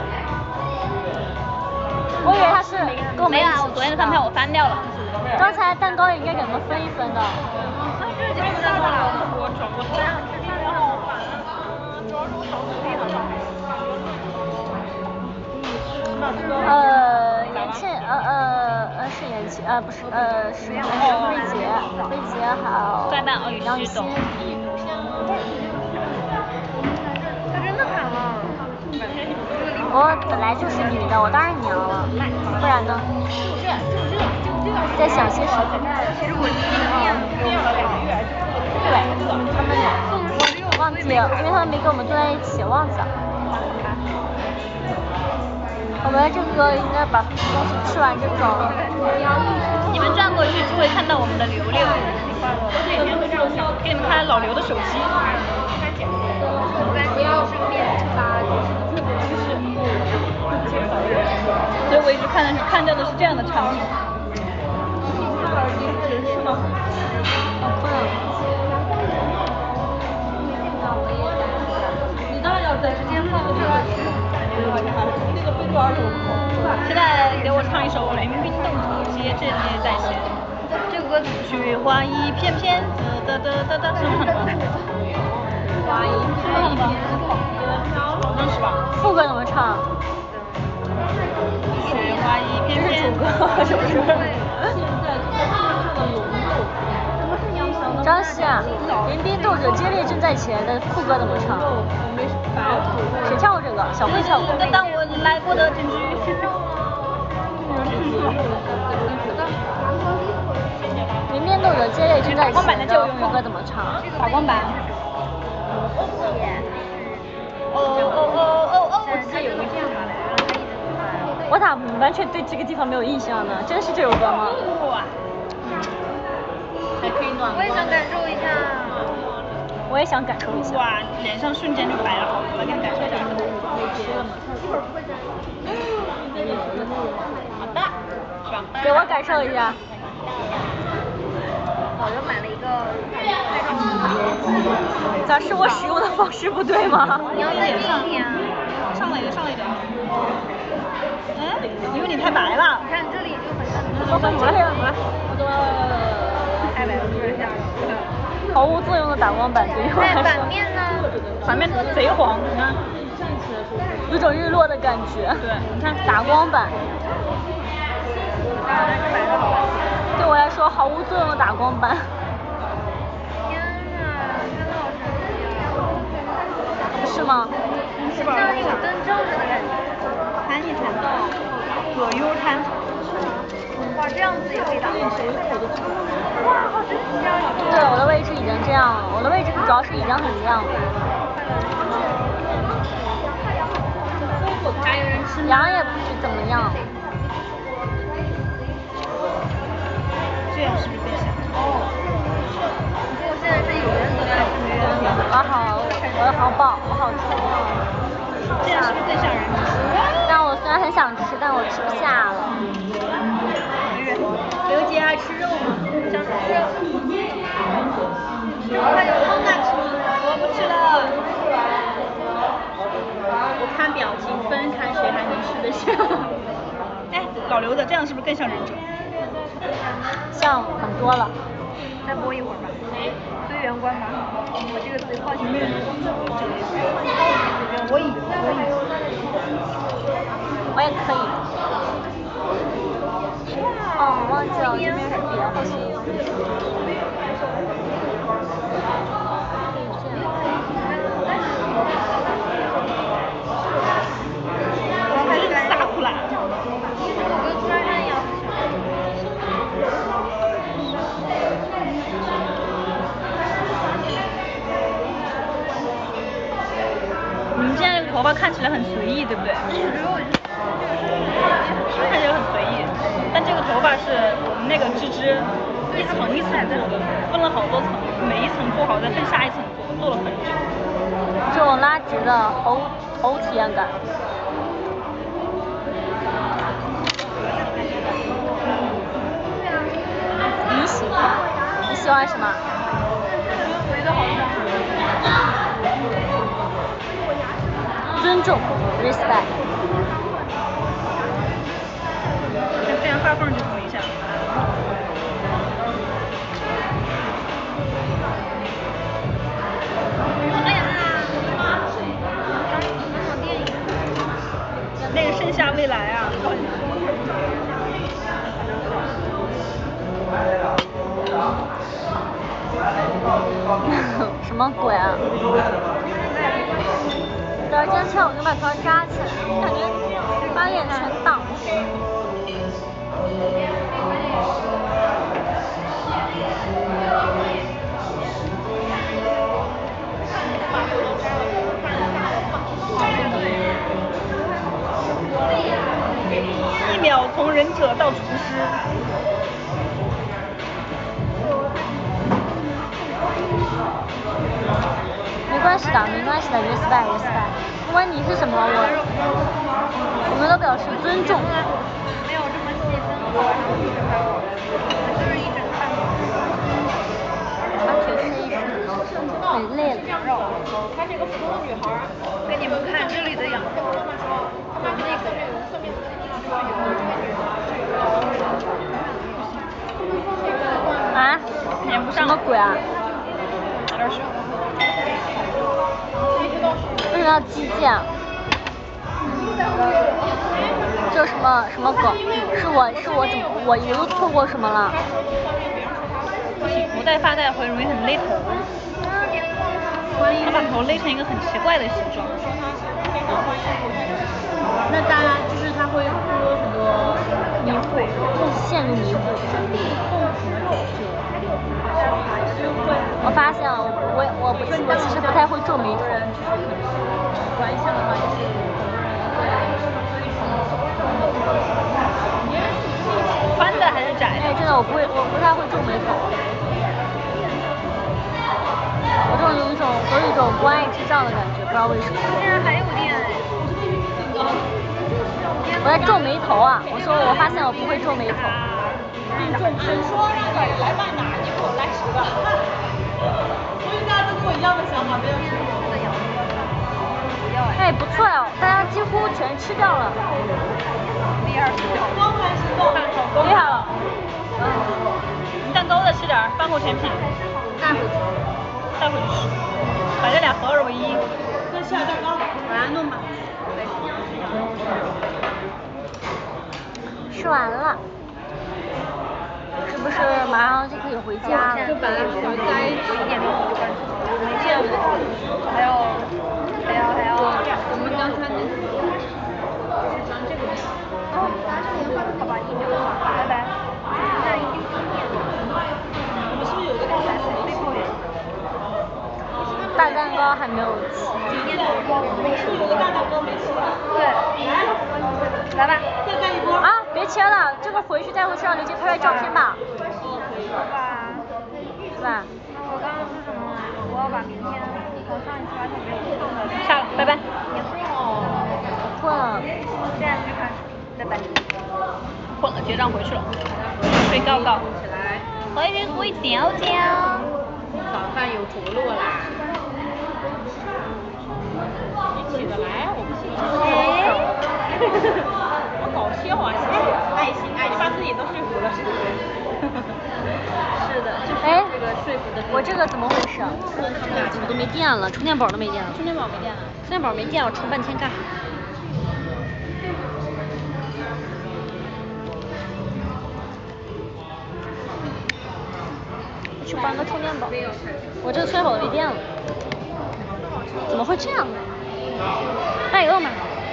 我以为他是跟我们没有啊，我昨天的饭票我翻掉了。 刚才蛋糕也应该给我们分一分的。 我转过头。 呃，延庆，呃呃呃是延庆，呃不是，呃是呃是飞姐，飞姐好。 对吧？哦， 杨欣。 他真的喊了。 我本来就是女的，我当然娘了，不然呢？在想些什么？ 其实我念了两个月。 对，他们我忘记了，因为他们没跟我们坐在一起，忘记了。我们这个应该把东西吃完这种。 你们转过去就会看到我们的刘刘，给你们看老刘的手机。 不要上面发所以我一直看的是看到的是这样的场景。 你当然要在直接放这个那个冰棍有现在给我唱一首《临兵斗土节》，这你也在写。这个歌雪花一片片，哒哒哒哒哒，是不是很棒？花一片片，好像是吧？ 副歌怎么唱？ 雪花一片片， 主歌是不是？张希啊，临兵斗者接力正在前的副歌怎么唱？谁跳过这个？小慧跳过。 当我来过的证据。 临兵斗者接力正在前的副歌怎么唱？ 打光板。 哦哦哦哦哦！ 他有个键盘来，他一直不我咋完全对这个地方没有印象呢？真是这首歌吗？ 哇！还可以暖我也想感受一下。 我也想感受一下。 哇，脸上瞬间就白了好多了，给你感受一下。好的，爽。 给我感受一下。 我又买了一个拍照器。 咋是我使用的方式不对吗？ 你要再近一点啊。 上来一点，上来一点。嗯，因为你太白了。 你看这里就很像。 我怎么了？ 我怎么了？ 太白了，突然下来。 毫无作用的打光板对于我来说。 反面呢？ 反面贼黄，你看。 有种日落的感觉。 对，你看打光板。对我来说毫无作用的打光板。 天哪，真的好神奇啊！ 是吗？ 像那种灯罩着的感觉。 看一层到葛优摊。 哇，这样子也可以打光。哇，好神奇啊！ 对，我的位置已经这样了，我的位置主要是已经很亮了。 还有人吃吗？ 凉也不是怎么样。 这样是不是更香？ 哦。如果现在是有人走在是没人走。 我好，我好饱，我好撑啊。 这样是不是更像人吃？ 但我虽然很想吃，但我吃不下了。 刘姐爱吃肉吗？想吃肉。 还有汤大吃吗？ 我不吃了。我看表情分看谁还能吃得下。哎，老刘的这样是不是更像忍者？ 像很多了。 再播一会儿吧。随缘观吧。我这个嘴泡起来。 我以我以。 我也可以。哦，我忘记了，这边是别后期。 我还是撒出来。 我突然间痒。 你们现在这个头发看起来很随意，对不对？看起来很随意，但这个头发是我们那个芝芝一层一层做的，分了好多层，每一层做好再分下一层做，做了很久。 这种拉直的头头体验感。你喜欢？你喜欢什么？ 回的好像。 尊重 ，respect。 这样发缝就可以一下。 哎呀！ 那个盛夏未来啊。 什么鬼啊？等会儿今天我就把头扎起来，感觉把脸全挡住。 一秒从忍者到厨师。 没关系的，没关系的 ，respect respect。不管你是什么，我我们都表示尊重。 没有这么细分过，就是一整串。 把腿伸一伸，腿累了。 她是个普通的女孩，给你们看这里的羊肉，那个。 啊？ 粘不上。 什么鬼啊？ 拿点水。 为什么要击剑？这什么什么梗？是我是我怎么我我又错过什么了？ 不行，不戴发带会容易很勒头。他把头勒成一个很奇怪的形状。那当然就是他会出很多迷惑， 陷入迷惑。 我发现我我我不我其实不太会皱眉头。 关系的话就是宽的还是窄的？ 哎，真的我不会，我不太会皱眉头。我这种有一种有一种不爱智障的感觉，不知道为什么。 竟然还有电哎！ 我在皱眉头啊！我说我发现我不会皱眉头。 谁说那个来半打，你给我来十个。所以大家都跟我一样的想法，没有吃过。 哎，不错哦，大家几乎全吃掉了。 第二次刚开始做， 厉害了。嗯，蛋糕再吃点，饭后甜品。 带回去。 带回去吃，把这俩合二为一。 那下蛋糕， 把它弄吧。 吃完了，是不是马上就可以回家了？ 就把它合在一起，一点钟就关注。这样子，还有，还有还有，我们刚穿的是穿这个。哦，拿着莲花，好吧，一秒，拜拜。那一定我们是不是有个大白菜？ 大蛋糕还没有吃。 是不是有个大蛋糕没吃？ 对，来吧， 再干一波。 啊，别切了，这个回去带回去让刘杰拍拍照片吧。 好吧。 是吧？ 我刚刚说什么？我要把明天我上一次发现没有用的。 下了，拜拜。 也不用。 困了。 现在就开始，拜拜。 困了，结账回去了。睡觉觉。回去睡觉觉。 早饭有着落啦。 你起得来，我不信。 哎。 好搞笑啊！谢谢，爱心爱心，把自己都说服了。 是的，就是哎， 这个说服的。 我这个怎么回事？怎么都没电了？充电宝都没电了。 充电宝没电了。 充电宝没电，我充半天干啥？去搬个充电宝。我这个充电宝没电了。怎么会这样呢？加油嘛！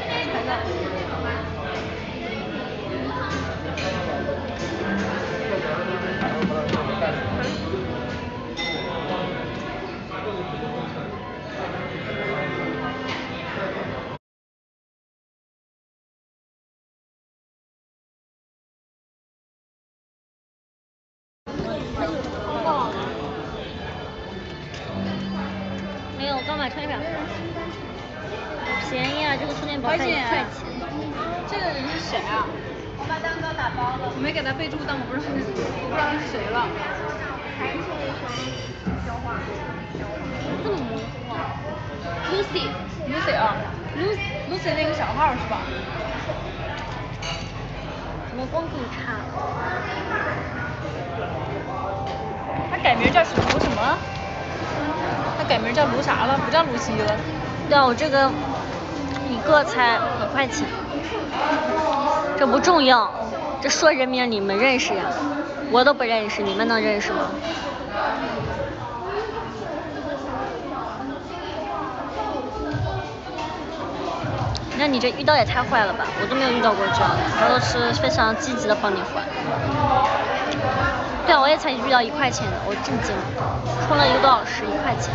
没有，我刚买充电宝。便宜啊，这个充电宝才一块钱。 这个人是谁啊？我把蛋糕打包了。我没给他备注，但我不知道是我不知道是谁了。 还是消化。 这么模糊啊 ？Lucy Lucy 啊 ，Lucy Lucy 那个小号是吧？ 怎么光这么差？ 他改名叫什么什么？他改名叫卢啥了？不叫卢西了。 对啊，我这个一个才一块钱，这不重要，这说人名你们认识呀，我都不认识，你们能认识吗？那你这遇到也太坏了吧，我都没有遇到过这样的，他都是非常积极的帮你还。对啊，我也才遇到一块钱的，我震惊了，充了一个多小时，一块钱。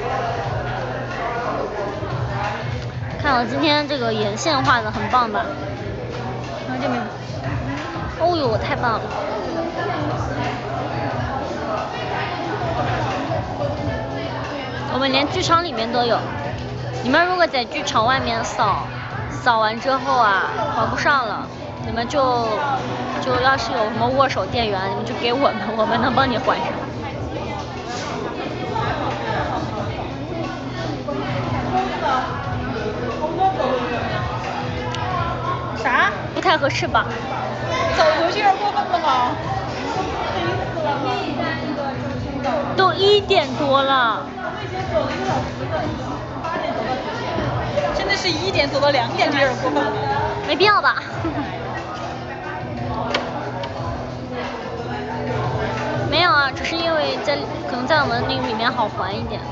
看我今天这个眼线画的很棒吧？看这边，哦呦，太棒了！我们连剧场里面都有，你们如果在剧场外面扫，扫完之后啊还不上了，你们就就要是有什么握手店员，你们就给我们，我们能帮你还上。 啥？ 不太合适吧？ 走回去有点过分了吗？ 都一点多了。 真的是一点走到两点就有点过分了。 没必要吧？没有啊，只是因为在可能在我们那个里面好还一点。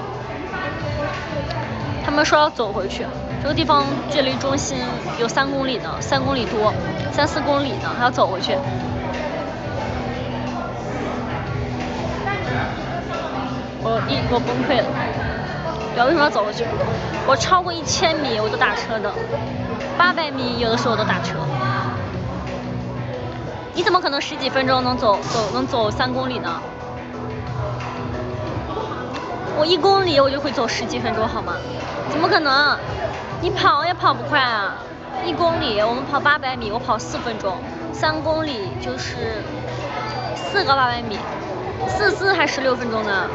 他们说要走回去，这个地方距离中心有三公里呢，三公里多，三四公里呢，还要走回去。 我一我崩溃了。对，为什么要走过去？我超过一千米我都打车的，八百米有的时候我都打车。你怎么可能十几分钟能走走能走三公里呢？我一公里我就会走十几分钟好吗？怎么可能？你跑也跑不快啊！一公里我们跑八百米，我跑四分钟，三公里就是四个八百米，四四还十六分钟呢。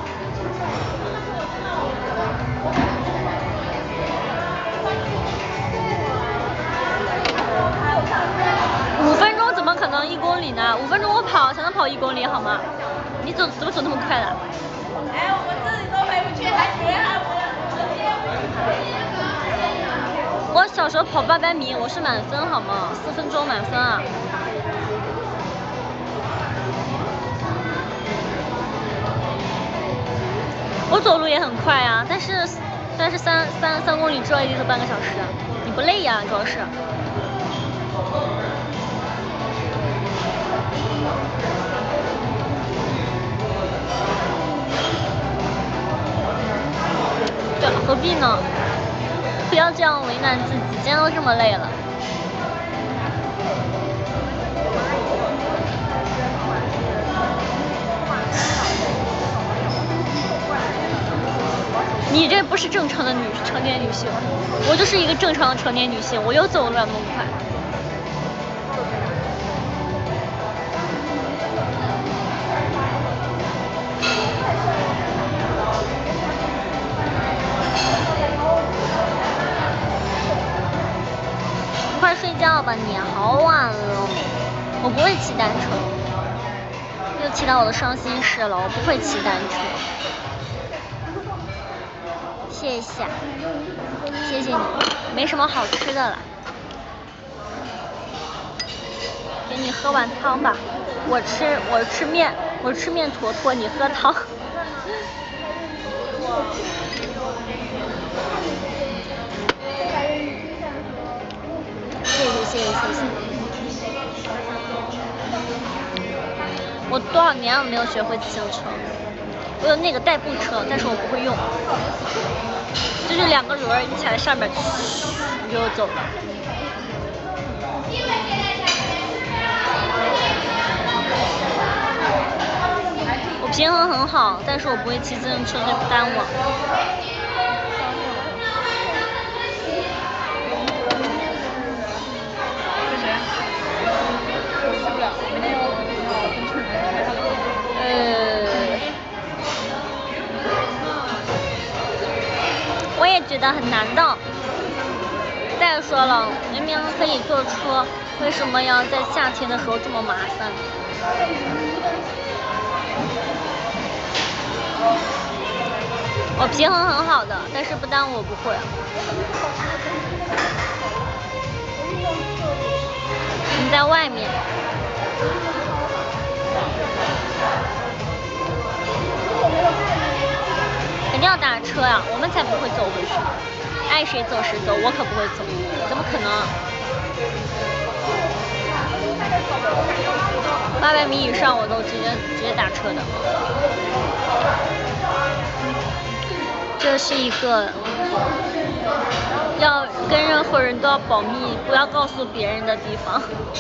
五分钟怎么可能一公里呢？五分钟我跑才能跑一公里好吗？你走怎么走那么快的？ 哎，我自己都回不去，还学还不？ 我小时候跑八百米，我是满分好吗？四分钟满分啊！我走路也很快啊，但是但是三三三公里至少也得走半个小时，你不累呀、啊？主要是。对，何必呢？不要这样为难自己，今天都这么累了。你这不是正常的女成年女性，我就是一个正常的成年女性，我又走路了那么快。快睡觉吧你，好晚了。我不会骑单车，又骑到我的伤心事了，我不会骑单车。谢谢，谢谢你，没什么好吃的了。给你喝碗汤吧，我吃我吃面，我吃面坨坨，你喝汤。谢谢谢谢谢谢。我多少年了没有学会自行车，我有那个代步车，但是我不会用，就是两个轮你踩在上面，你就走了。我平衡很好，但是我不会骑自行车，就不耽误。我也觉得很难的。再说了，明明可以坐车，为什么要在夏天的时候这么麻烦？我平衡很好的，但是不耽误我不会。你在外面。肯定要打车呀、啊，我们才不会走回去，爱谁走谁走，我可不会走，怎么可能？八百米以上我都直接直接打车的。这是一个要跟任何人都要保密，不要告诉别人的地方。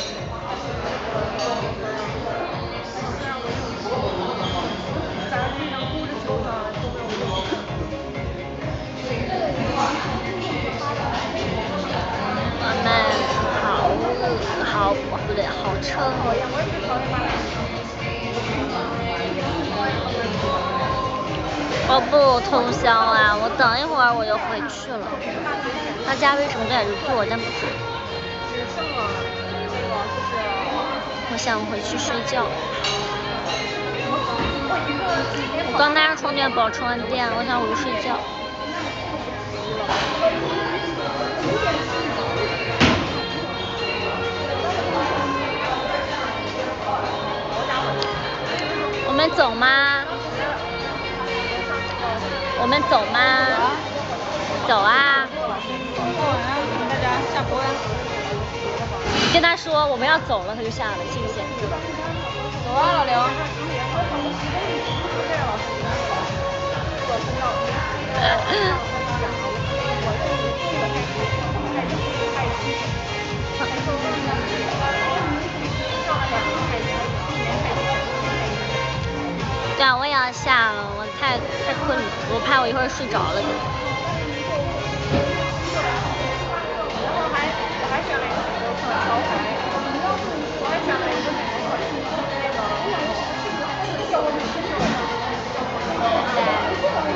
好，不对，好车。我不通宵啊，我等一会儿我就回去了。大家为什么在这坐？但不坐。我想回去睡觉。我刚拿着充电宝充完电，我想回去睡觉。我们走吗？我们走吗？走啊！ 大家下播呀！ 你跟他说我们要走了，他就下了，信不信？ 走啊，老刘。 对啊，我也要下了，我太太困了，我怕我一会儿睡着了。 然后还我还选了一个什么课，桥牌，我还选了一个什么课，那个。